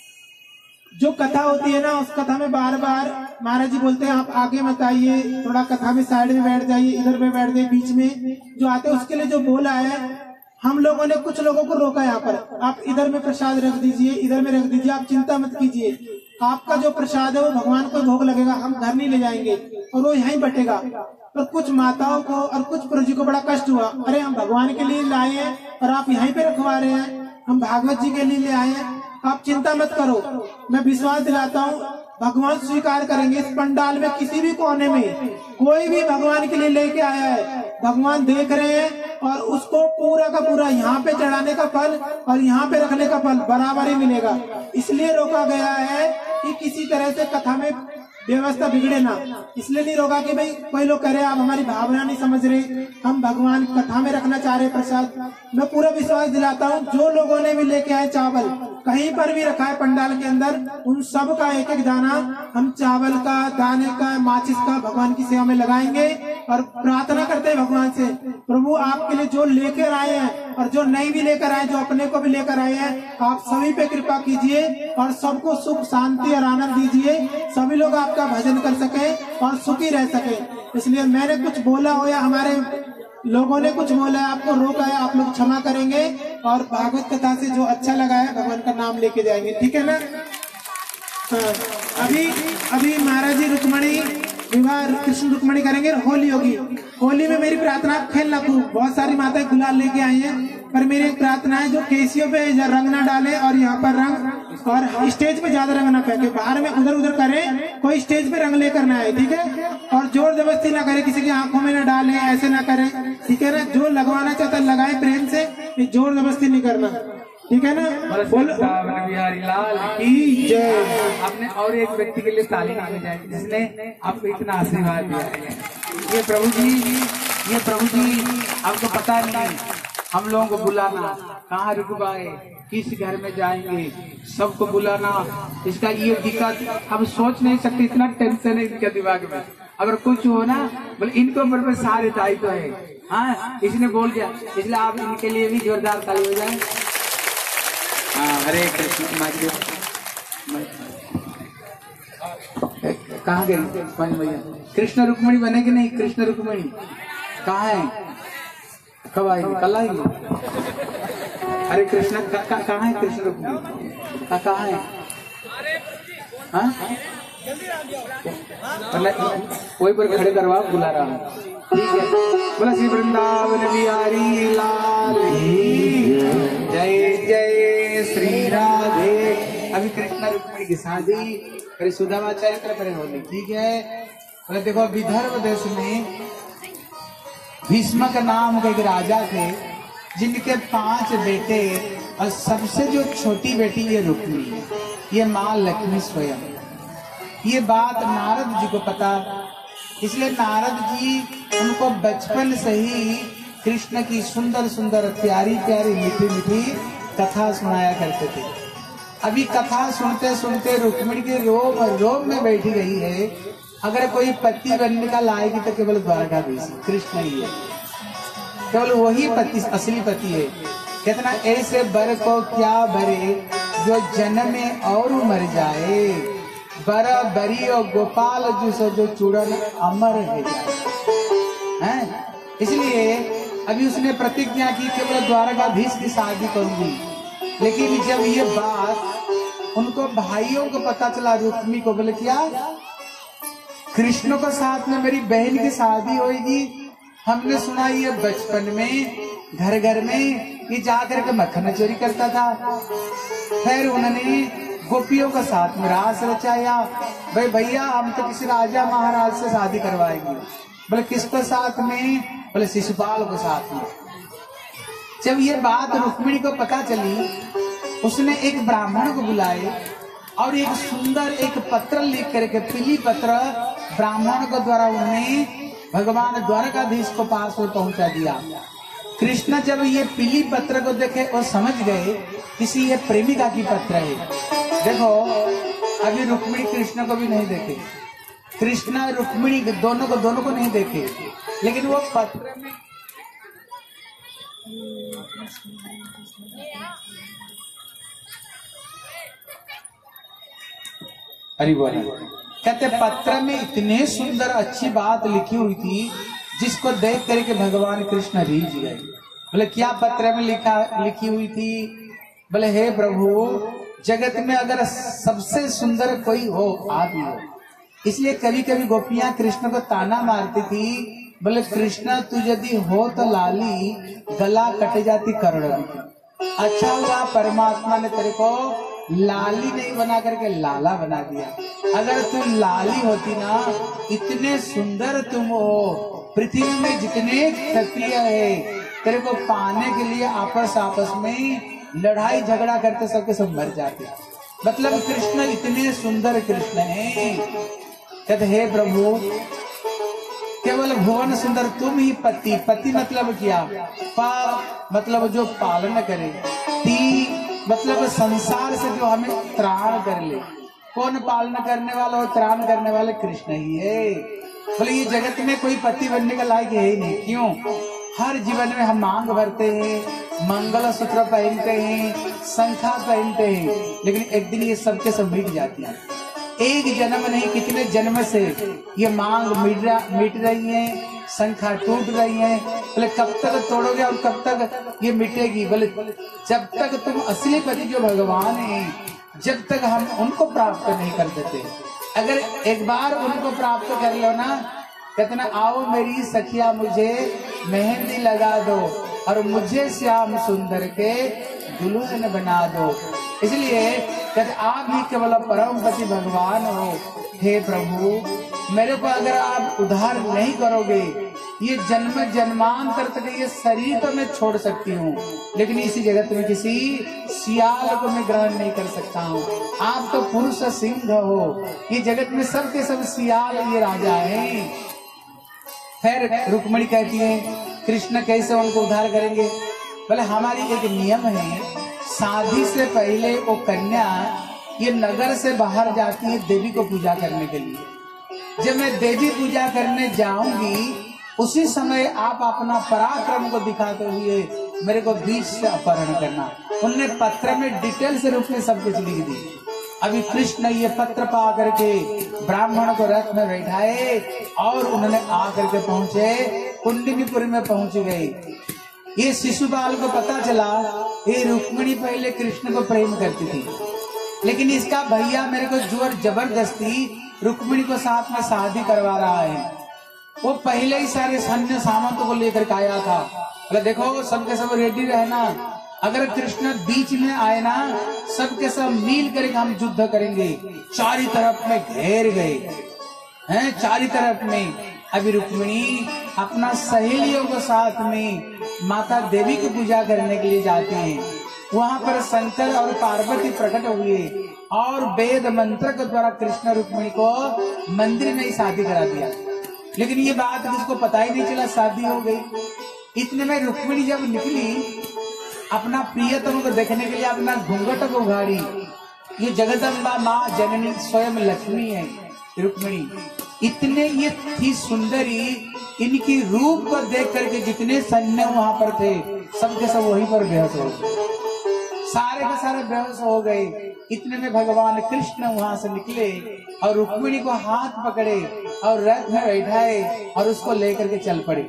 जो कथा होती है ना, उस कथा में बार बार महाराज जी बोलते हैं आप आगे मत आइए, थोड़ा कथा में साइड में बैठ जाइए, इधर में बैठ जाइए, बीच में जो आते हैं उसके लिए जो बोला है, हम लोगों ने कुछ लोगों को रोका यहाँ पर, आप इधर में प्रसाद रख दीजिए, इधर में रख दीजिए, आप चिंता मत कीजिए, आपका जो प्रसाद है वो भगवान को भोग लगेगा, हम घर नहीं ले जाएंगे और वो यहीं बटेगा। पर कुछ माताओं को और कुछ प्रभु को बड़ा कष्ट हुआ, अरे हम भगवान के लिए लाए हैं और आप यहीं पे रखवा रहे हैं, हम भागवत जी के लिए ले आए हैं। आप चिंता मत करो, मैं विश्वास दिलाता हूँ भगवान स्वीकार करेंगे। इस पंडाल में किसी भी कोने में कोई भी भगवान के लिए लेके आया है, भगवान देख रहे हैं, और उसको पूरा का पूरा यहाँ पे चढ़ाने का फल और यहाँ पे रखने का फल बराबर ही मिलेगा। इसलिए रोका गया है कि किसी तरह से कथा में व्यवस्था बिगड़े ना, इसलिए नहीं रोका कि भाई कोई लोग कह रहे आप हमारी भावना नहीं समझ रहे, हम भगवान कथा में रखना चाह रहे प्रसाद। मैं पूरा विश्वास दिलाता हूँ, जो लोगों ने भी लेके आए चावल, कहीं पर भी रखा है पंडाल के अंदर, उन सब का एक एक दाना हम चावल का, दाने का, माचिस का भगवान की सेवा में लगाएंगे और प्रार्थना करते हैं भगवान से, प्रभु आपके लिए जो लेकर आए हैं और जो नहीं भी लेकर आए, जो अपने को भी लेकर आए हैं, आप सभी पे कृपा कीजिए और सबको सुख शांति और आनंद दीजिए, सभी लोग आपका भजन कर सके और सुखी रह सके। इसलिए मैंने कुछ बोला हो या हमारे लोगों ने कुछ बोला है, आपको रोका है, आप लोग क्षमा करेंगे और भागवत कथा से जो अच्छा लगा है भगवान का नाम लेके जाएंगे, ठीक है ना? हाँ, अभी महाराज जी रुक्मणी विवाह, कृष्ण रुक्मणी करेंगे, होली होगी। होली में मेरी प्रार्थना आप खेलना खूब, बहुत सारी माताएं गुलाल लेके आई हैं, पर मेरी एक प्रार्थना है जो केसियों पे रंग ना डाले और यहाँ पर रंग और स्टेज पे ज्यादा रंग ना फेंके, बाहर में उधर उधर करे, कोई स्टेज पे रंग लेकर ना आए, ठीक है। और जोर जबरदस्ती ना करे, किसी की आंखों में ना डाले, ऐसे ना करे, ठीक है ना। जो लगवाना चाहता है लगाए प्रेम से, जोर जबरदस्ती नहीं करना, ठीक है ना। बोलो बिहारी लाल की जय। आपने और एक व्यक्ति के लिए ताली मांगी जाए जिसने आपको इतना आशीर्वाद दिया है। ये प्रभु जी आपको पता नहीं हम लोगों को बुलाना, कहाँ रुकवाए, किस घर में जाएंगे, सबको बुलाना, इसका ये दिक्कत हम सोच नहीं सकते, इतना टेंशन है इनके दिमाग में। अगर कुछ हो ना बोले इनके ऊपर में सारे दायित्व है। हाँ, इसने बोल दिया, इसलिए आप इनके लिए भी जोरदार ताली हो जाए। हाँ, हरे कृष्ण। कहाँ गई पानी भैया? कृष्ण रुक्मणी बने कि नहीं? कृष्ण रुक्मणी कहाँ है? कब आएंगे? कल आएंगे? अरे कृष्ण कहाँ है? कृष्ण रुक्मणी कहाँ है? हाँ, वही पर खड़े करवाओ, बुला रहा हूँ, ठीक है। बोला श्री वृंदावन बिहारी लाल जय जय श्री राधे। अभी कृष्ण रुक्मणी की शादी करे सुदामा चरित्र करे होली, ठीक है। बोले देखो विदर्भ देश में भीष्मक नाम के एक राजा थे जिनके 5 बेटे और सबसे जो छोटी बेटी ये रुक्मिणी, ये माँ लक्ष्मी स्वयं। ये बात नारद जी को पता, इसलिए नारद जी उनको बचपन से ही कृष्ण की सुंदर सुंदर प्यारी प्यारी मीठी मीठी कथा सुनाया करते थे। अभी कथा सुनते सुनते रुक्मिणी के रोम रोम में बैठी गई है। अगर कोई पति बनने का लाएगी तो केवल द्वारकाधीश कृष्ण ही है, केवल वही पति असली पति है। कितना ऐसे बर को क्या बरे जो जन्म में और मर जाए, बरा बरी और गोपाल जो चूड़न अमर है जाए। इसलिए अभी उसने प्रतिज्ञा की केवल द्वारकाधीश की शादी करूंगी। लेकिन जब ये बात उनको भाइयों को पता चला, रुक्मी को, बोले क्या कृष्ण को साथ में मेरी बहन की शादी होगी? हमने सुना ये बचपन में घर घर में ये जाकर के मक्खन चोरी करता था। फिर उन्होंने गोपियों का साथ में रास रचाया, भाई भैया हम तो किसी राजा महाराज से शादी करवाएंगे। बोले किसको साथ में? बोले शिशुपाल को साथ में। जब ये बात रुक्मिणी को पता चली, उसने एक ब्राह्मण को बुलाए और एक सुंदर एक पत्र लिख करके, पीली पत्र ब्राह्मण को द्वारा उन्हें भगवान द्वारकाधीश को पास में पहुंचा दिया। कृष्ण जब ये पीली पत्र को देखे वो समझ गए किसी ये प्रेमिका की पत्र है। देखो अभी रुक्मिणी कृष्ण को भी नहीं देखे, कृष्ण रुक्मिणी दोनों को नहीं देखे, लेकिन वो पत्र में अरे बोला कहते पत्र में इतने सुंदर अच्छी बात लिखी हुई थी जिसको देख करके भगवान कृष्ण रीझ गए। बोले क्या पत्र में लिखी हुई थी? बोले हे प्रभु, जगत में अगर सबसे सुंदर कोई हो आप ही हो। इसलिए कभी कभी गोपियां कृष्ण को ताना मारती थी, बोले कृष्ण तू यदि हो तो लाली गला कट जाती करोड़ की। अच्छा हुआ परमात्मा ने तेरे को लाली नहीं बना करके लाला बना दिया। अगर तू लाली होती ना, इतने सुंदर तुम हो, पृथ्वी में जितने क्षत्रिय है तेरे को पाने के लिए आपस में लड़ाई झगड़ा करते सबके सब मर जाते। मतलब कृष्ण इतने सुंदर कृष्ण हैं। कहते हे प्रभु, केवल भुवन सुंदर तुम ही पति। पति मतलब क्या? पा मतलब जो पालन करे, ती मतलब संसार से जो हमें त्राण कर ले। कौन पालन करने वाला और त्राण करने वाले? कृष्ण ही है। बोले ये जगत में कोई पति बनने का लायक है ही नहीं। क्यों? हर जीवन में हम मांग भरते हैं, मंगल सूत्र पहनते हैं, शंखा पहनते हैं, लेकिन एक दिन ये सबके सब मिट जाती है। एक जन्म नहीं कितने जन्म से ये मांग मिट रही है, शंखा टूट रही है। बोले कब तक तोड़ोगे और कब तक ये मिटेगी? बोले जब तक तुम असली पति जो भगवान है, जब तक हम उनको प्राप्त नहीं कर देते। अगर एक बार उनको प्राप्त कर लो ना, कहते ना आओ मेरी सखिया मुझे मेहंदी लगा दो और मुझे श्याम सुंदर के दुल्हन बना दो। इसलिए कहते आप ही केवल परमपति भगवान हो। हे प्रभु, मेरे को अगर आप उद्धार नहीं करोगे, ये जन्म जन्मांतर तक ये शरीर तो मैं छोड़ सकती हूँ, लेकिन इसी जगत में किसी सियाल को मैं ग्रहण नहीं कर सकता हूँ। आप तो पुरुष सिंह हो, ये जगत में सबके सब सियाल ये राजा हैं। फिर रुक्मिणी कहती है कृष्ण कैसे उनको उद्धार करेंगे? बोले हमारी एक नियम है, शादी से पहले वो कन्या ये नगर से बाहर जाती है देवी को पूजा करने के लिए। जब मैं देवी पूजा करने जाऊंगी उसी समय आप अपना पराक्रम को दिखाते हुए मेरे को बीच से अपहरण करना। उनने पत्र में डिटेल से रूप में सब कुछ लिख दी। अभी कृष्ण ये पत्र पा करके ब्राह्मण को रथ में बैठाए और उन्होंने आकर के पहुंचे, कुंडिनीपुर में पहुंच गए। ये शिशुपाल को पता चला ये रुक्मिणी पहले कृष्ण को प्रेम करती थी, लेकिन इसका भैया मेरे को जोर जबरदस्ती रुक्मिणी को साथ में शादी करवा रहा है। वो पहले ही सारे सैन्य सामंतों को लेकर के आया था। अरे देखो सबके सब रेडी रहना, अगर कृष्ण बीच में आए ना सबके सब मिल करके हम युद्ध करेंगे। चारी तरफ में घेर गए हैं, चारी तरफ में। अभी रुक्मिणी अपना सहेलियों को साथ में माता देवी की पूजा करने के लिए जाते हैं। वहां पर शंकर और पार्वती प्रकट हुए और वेद मंत्र के द्वारा कृष्ण रुक्मिणी को मंदिर में ही शादी करा दिया। लेकिन ये बात किसको पता ही नहीं चला, शादी हो गई। इतने में रुक्मिणी जब निकली अपना प्रियतम को देखने के लिए अपना घूंघट को उघाड़ी। ये जगदम्बा माँ जननी स्वयं लक्ष्मी है रुक्मिणी। इतने ये थी सुंदरी, इनकी रूप को देख करके जितने सैन्य वहां पर थे सबके सब वहीं पर बेहोश हो गए, सारे के सारे बेहोश हो गए। इतने में भगवान कृष्ण वहां से निकले और रुक्मिणी को हाथ पकड़े और रथ में बैठाए और उसको लेकर के चल पड़े।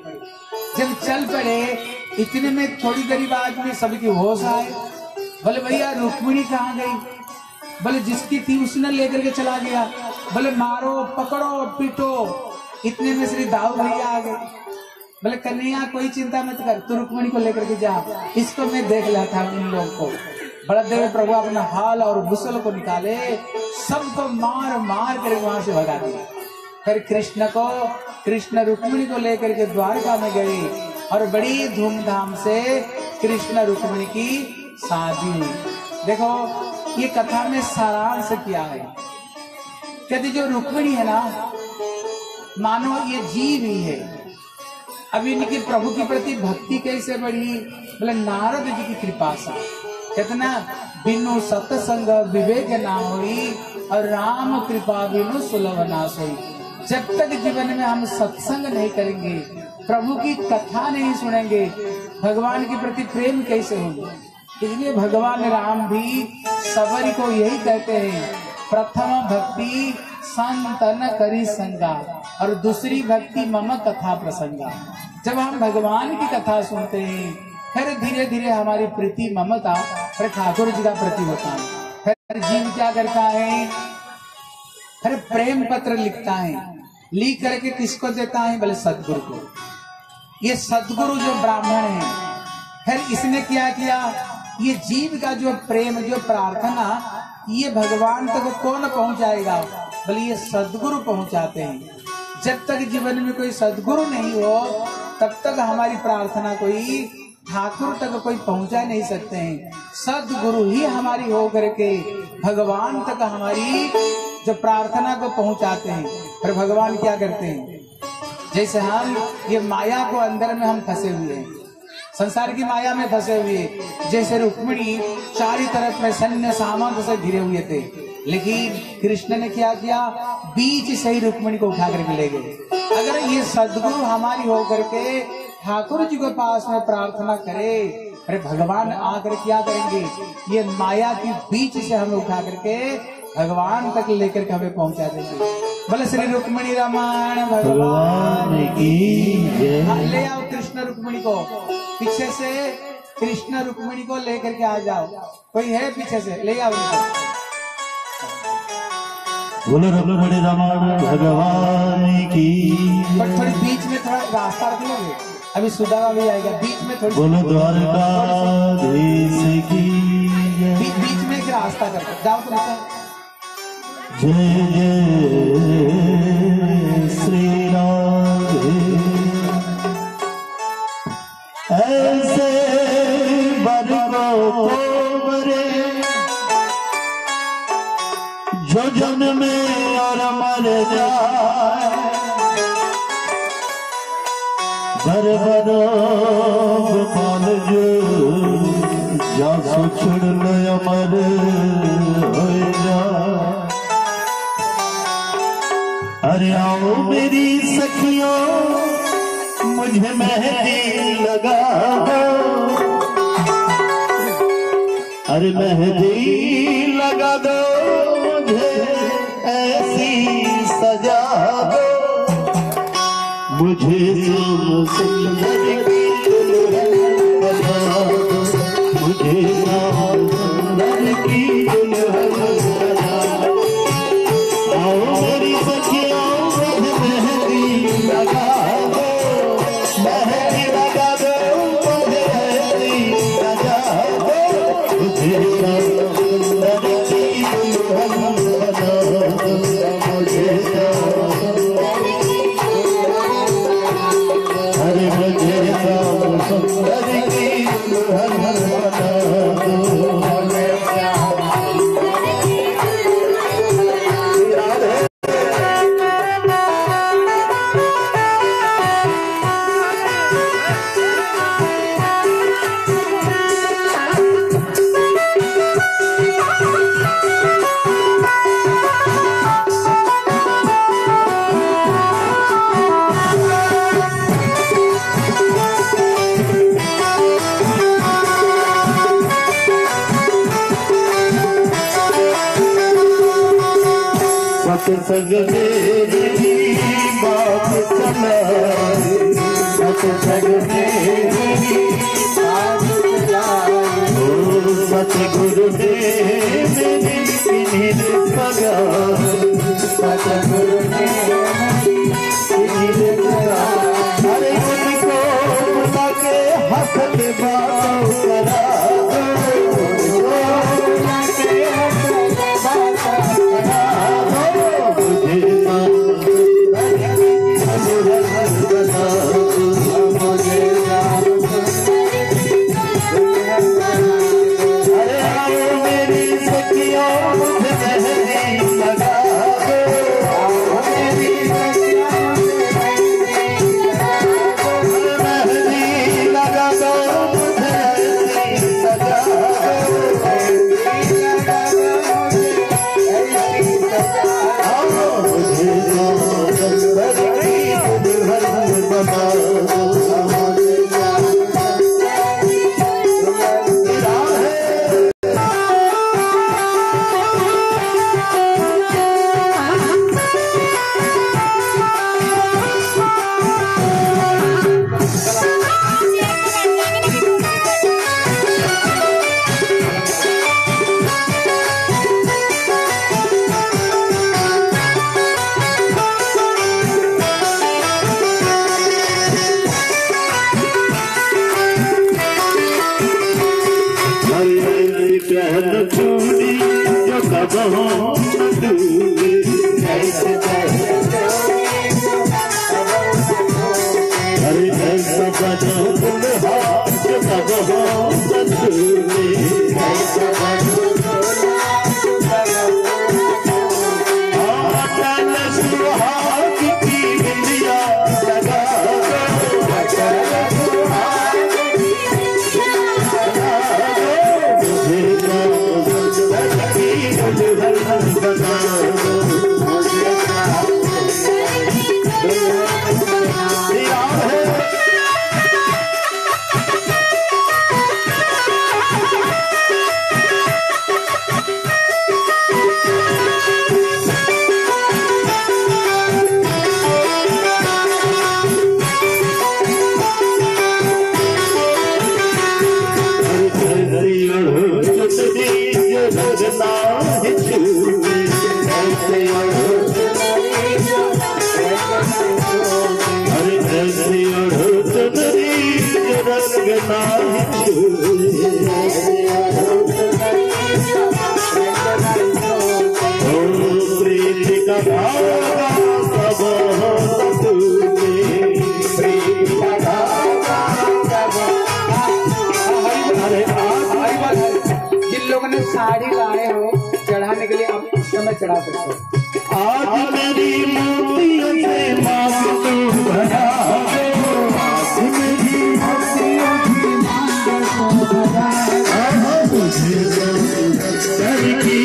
जब चल पड़े इतने में थोड़ी देरी बाद में सबकी होश आए। बोले भैया रुक्मिणी कहाँ गई? बोले जिसकी थी उसने लेकर के चला गया। बोले मारो पकड़ो पीटो। इतने में श्री दाऊ भैया आ गए। बोले कन्हैया कोई चिंता मत कर, तू रुक्मिणी को लेकर के जा, इसको मैं देख लिया था उन लोग को। बड़ा देव प्रभु अपना हाल और बुसल को निकाले, सबको मार मार कर वहां से भगा दिया। फिर कृष्ण रुक्मिणी को लेकर के द्वारका में गए और बड़ी धूमधाम से कृष्ण रुक्मिणी की शादी हुई। देखो ये कथा में सारांश क्या है, कहते जो रुक्मिणी है ना मानो ये जीव ही है। अब इनकी प्रभु के प्रति भक्ति कैसे बढ़ी? बोले नारद जी की कृपा से। कहते ना बिनु सत्संग विवेक ना होई और राम कृपा बिनु सुलभ नाश होई। जब तक जीवन में हम सत्संग नहीं करेंगे, प्रभु की कथा नहीं सुनेंगे, भगवान के प्रति प्रेम कैसे होगा? इसलिए भगवान राम भी सबरी को यही कहते हैं, प्रथम भक्ति संतन करी संगा और दूसरी भक्ति मम कथा प्रसंगा। जब हम भगवान की कथा सुनते हैं फिर धीरे धीरे हमारी प्रीति ममता फिर ठाकुर जी का प्रति होता है। फिर जीव क्या करता है? फिर प्रेम पत्र लिखता है, लिख करके किसको देता है? बोले सदगुरु को। ये सदगुरु जो ब्राह्मण है, फिर इसने क्या किया? ये जीव का जो प्रेम जो प्रार्थना ये भगवान तक कौन पहुंचाएगा? बोले ये सदगुरु पहुंचाते हैं। जब तक जीवन में कोई सदगुरु नहीं हो तब तक हमारी प्रार्थना कोई ठाकुर तक कोई पहुंचा नहीं सकते हैं। सदगुरु ही हमारी हो करके भगवान तक हमारी जो प्रार्थना को पहुंचाते हैं। फिर भगवान क्या करते हैं? जैसे हम ये माया को अंदर में हम फंसे हुए हैं, संसार की माया में फंसे हुए, जैसे रुक्मिणी चारी तरफ में सैन्य सामंत से घिरे हुए थे, लेकिन कृष्ण ने क्या किया? बीच से ही रुक्मिणी को उठा करके ले गए। अगर ये सदगुरु हमारी हो करके ठाकुर जी के पास में प्रार्थना करे, अरे भगवान आकर क्या करेंगे? ये माया की बीच से हमें उठा करके भगवान तक लेकर के हमें पहुंचा देंगे। बोले श्री रुक्मिणी रमण भगवान की। ले आओ कृष्ण रुक्मिणी को, पीछे से कृष्ण रुक्मिणी को लेकर के आ जाओ। कोई है पीछे से? ले आओ उनको। बोलो रुक्मिणी रमण भगवान की। थोड़ी बीच में थोड़ा रास्ता रख लोगे, अभी सुदामा भी आएगा। बीच में थोड़ी बोलो द्वारकाधीश की। बीच में एक आस्था करके जाओ तो बच्चा। जय जय श्री राधे। ऐसे बरगो मरे जो जन्मे और मर जाए, बरबरो गोपाल जो जासु छुड़ लो अमर हो जा। अरे आओ मेरी सखियों मुझे मेहंदी लगा दो, अरे मेहंदी लगा दो मुझे ऐसी सजा दो, मुझे सुंदर की दुल्हन बना दो, मुझे सुंदर की दुल्हन बना दो। आओ मेरी सखियों मुझे मेहंदी लगा दो, मेहंदी लगा दो मुझे मेहंदी लगा दो, मुझे सुंदर की दुल्हन बना दो, मुझे अरे मुझे सुंदर की दुल्हन बना दो। सग मेरी बात चलाए, सग मेरी बात चलाए, सतगुरु देव मेरी पिन्हिल पगाए, सतगुरु देव पिन्हिल पगाए। अरे मुझको बुला के हाथ में बातों करा दो, बुला के हाथ में बातों करा दो, मुझे अरे आओ मेरी सखियों मुझे मेहंदी लगा दो, आओ मेरी सखियों मुझे मेहंदी लगा दो, मुझे मेहंदी लगा दो, मुझे सुंदर की दुल्हन बना दो। कहन चूड़ी जो कबहों न डूबे, अरे ऐसा बनो दुल्हा जो कबहों न डूबे, चल सुहाग की बिंदिया लगा दो, में चढ़ा सकते हो। आज मेरी मोतियों से मांग तू भरा दो, आज मेरी मोतियों की मांग तू भरा दो, मुझे जरूरत की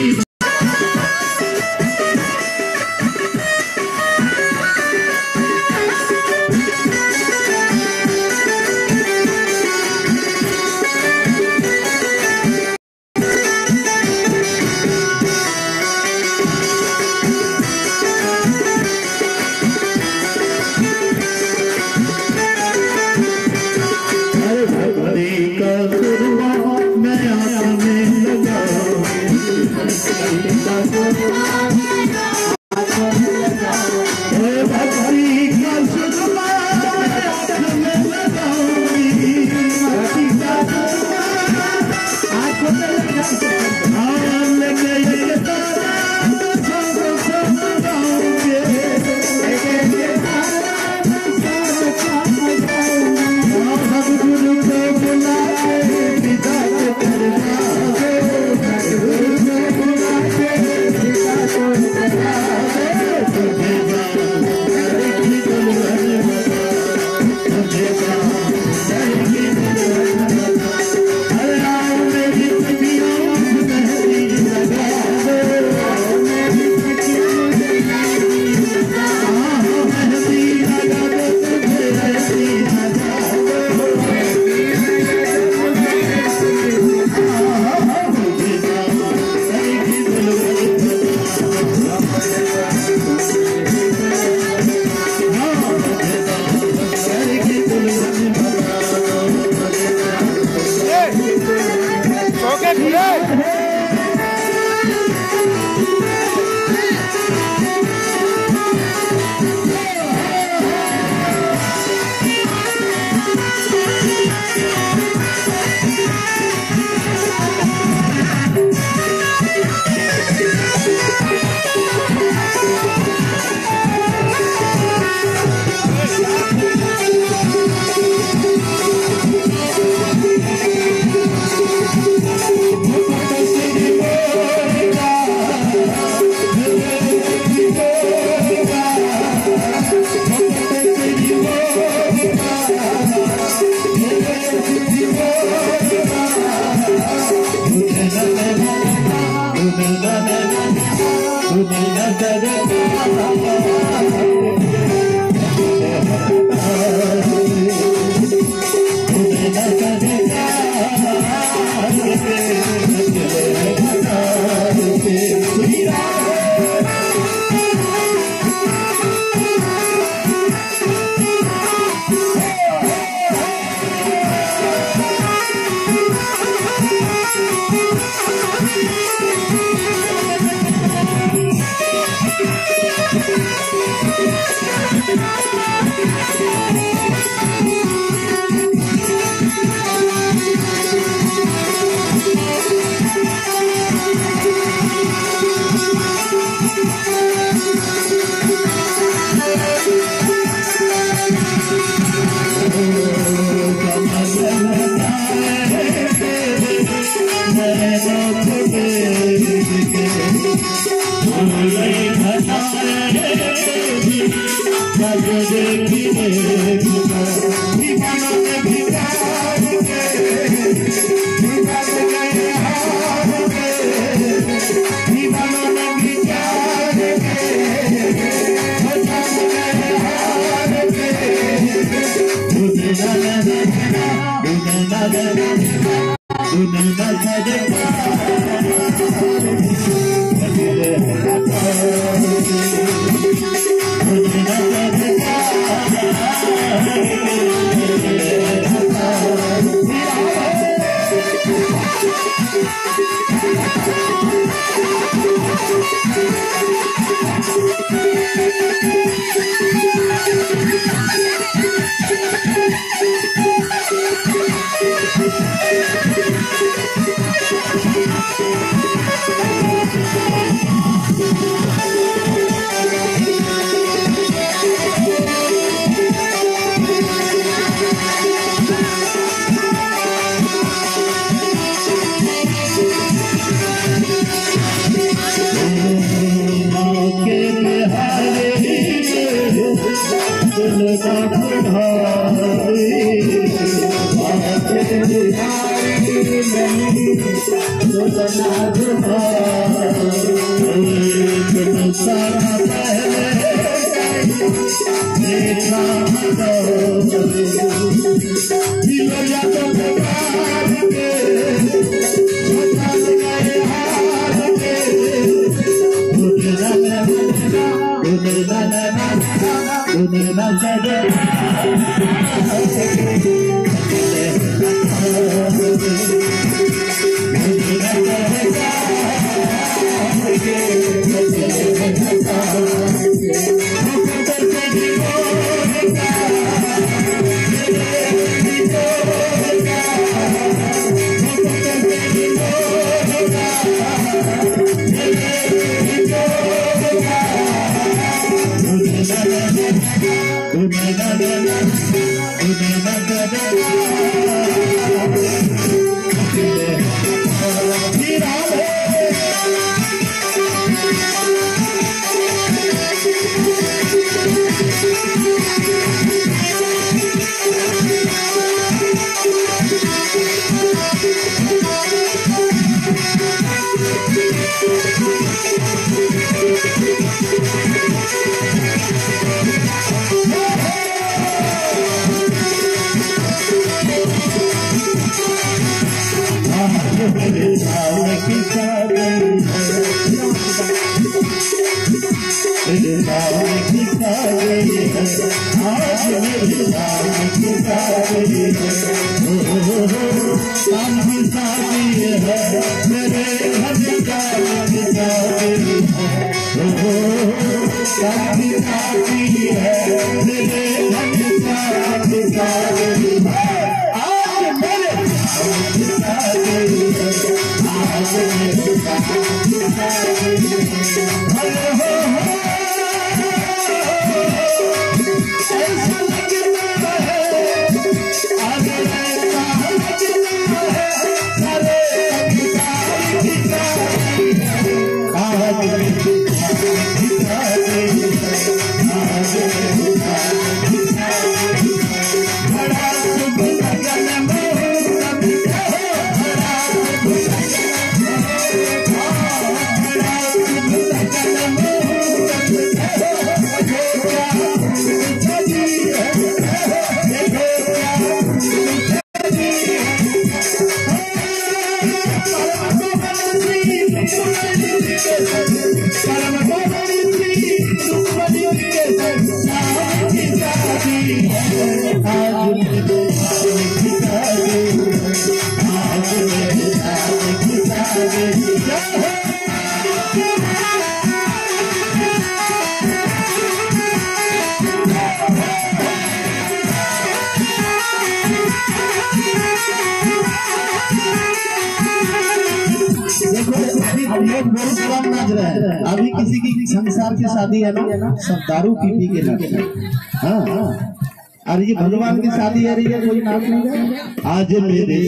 अभी किसी की संसार की शादी है ना, सब दारू पी के नाचते। हाँ, और ये भगवान की शादी है, रही है, कोई नाच नहीं है। आज मेरे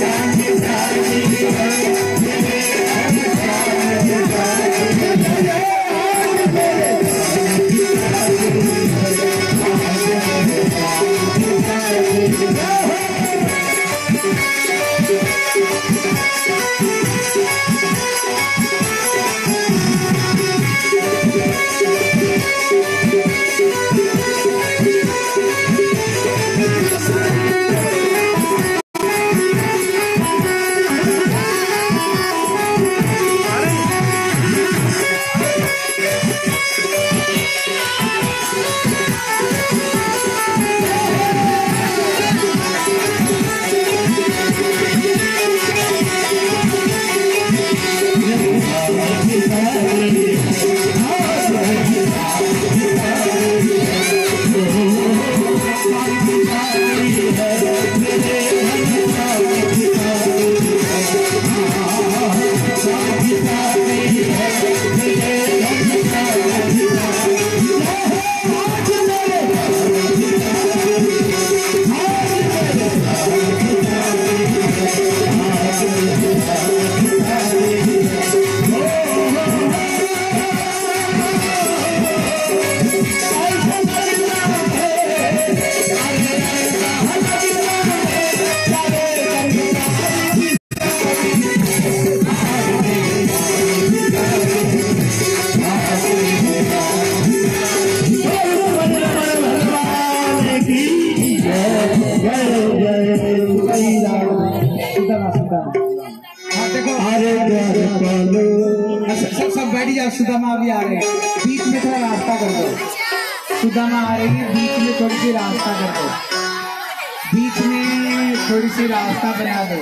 सब बैठ जाओ। सुदामा भी आ रहे हैं, बीच में थोड़ा रास्ता कर दो। सुदामा आ रही है, बीच में थोड़ी सी रास्ता कर दो, बीच में थोड़ी सी रास्ता बना दो।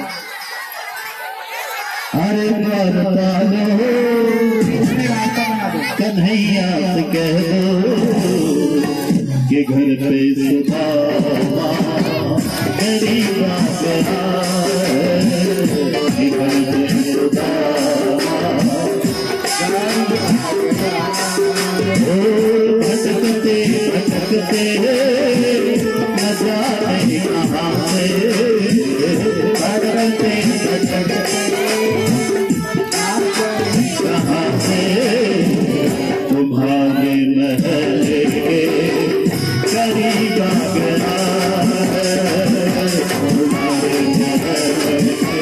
अरे बीच में रास्ता बना दो। कन्हैया से कह दो कि घर पे सुदामा गरीब आ गया, कि घर पे सुदामा भटकते भटकते न जाने कहाँ से, भटकते भटकते कहाँ से तुम्हारे महल के करीब आ गया, तुम्हारे महल के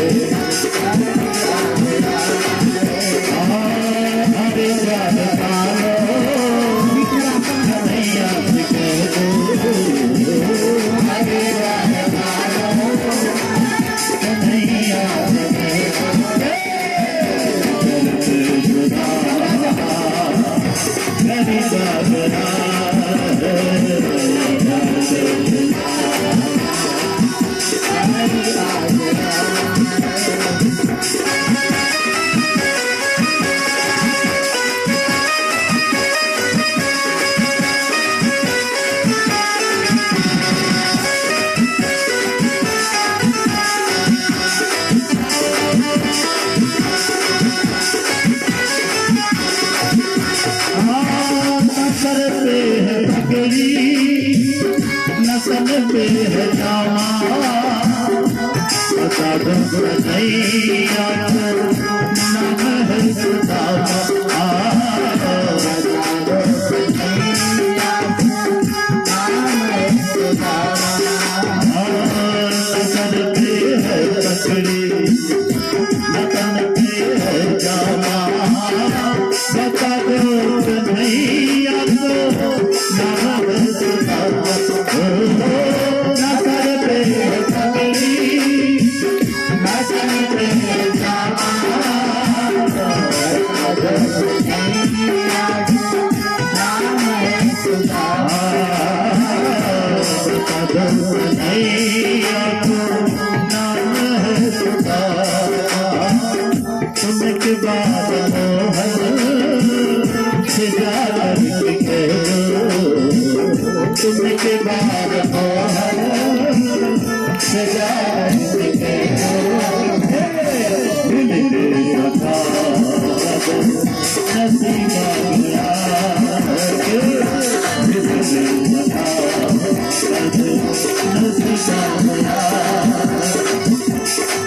नसल पे है जामा, बता दो कन्हैया नाम है सुदामा, नसल पे है तकड़ी, नतन पे है जामा, बता दो कन्हैया नाम है सुदामा। तुमके बाद तुमके बाद सजा नसीबा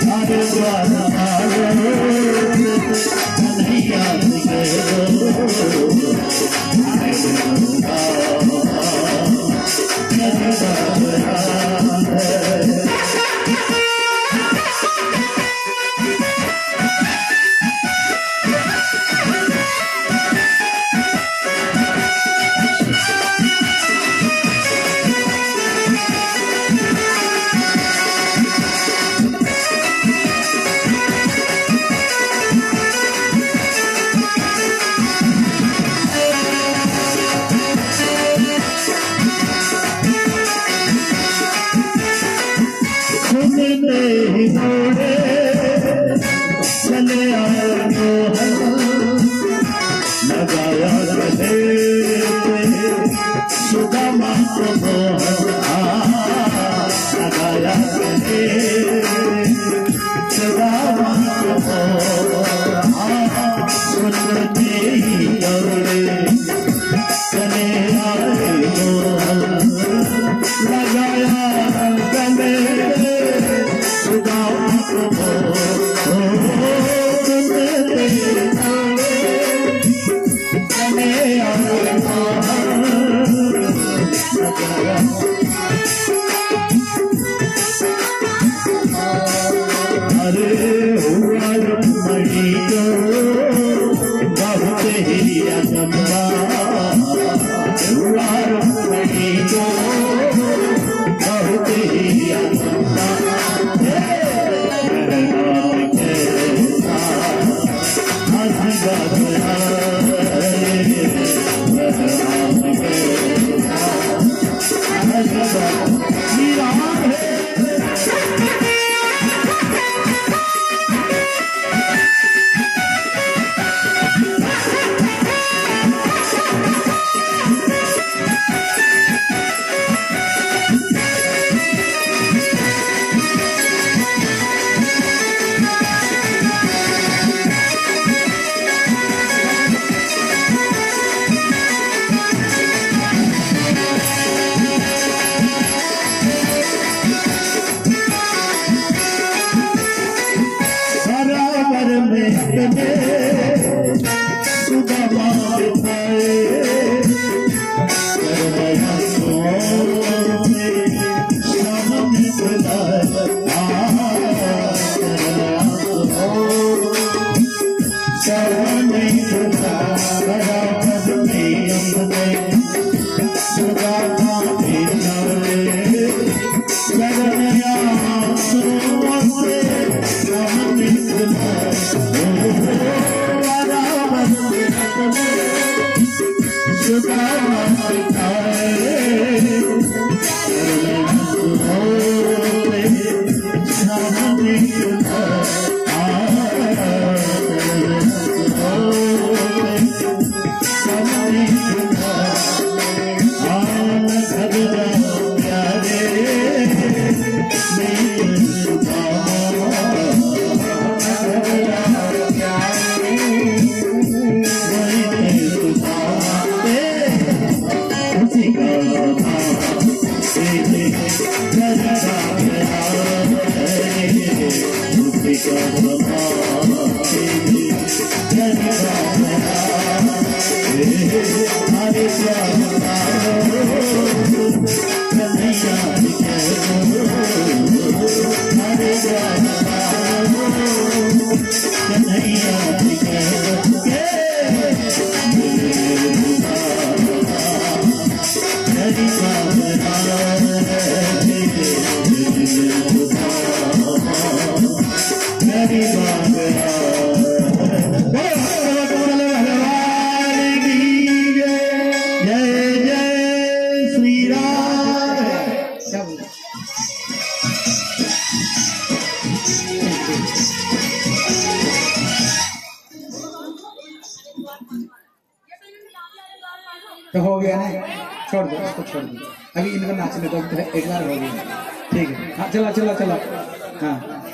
तो हो गया ना, छोड़ दो उसको, छोड़ दो अभी इनका नाचने दो, एक बार हो गया, ठीक है। हाँ चला चला चला, हाँ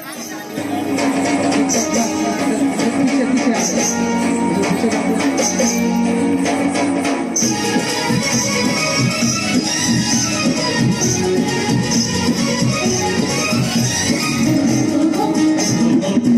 पीछे पीछे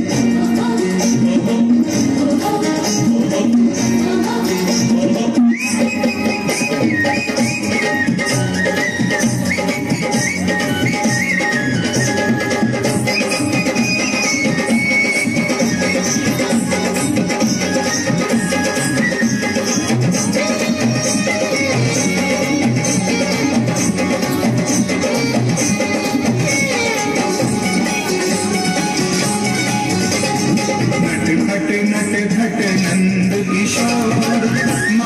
नट खट नंद किशोर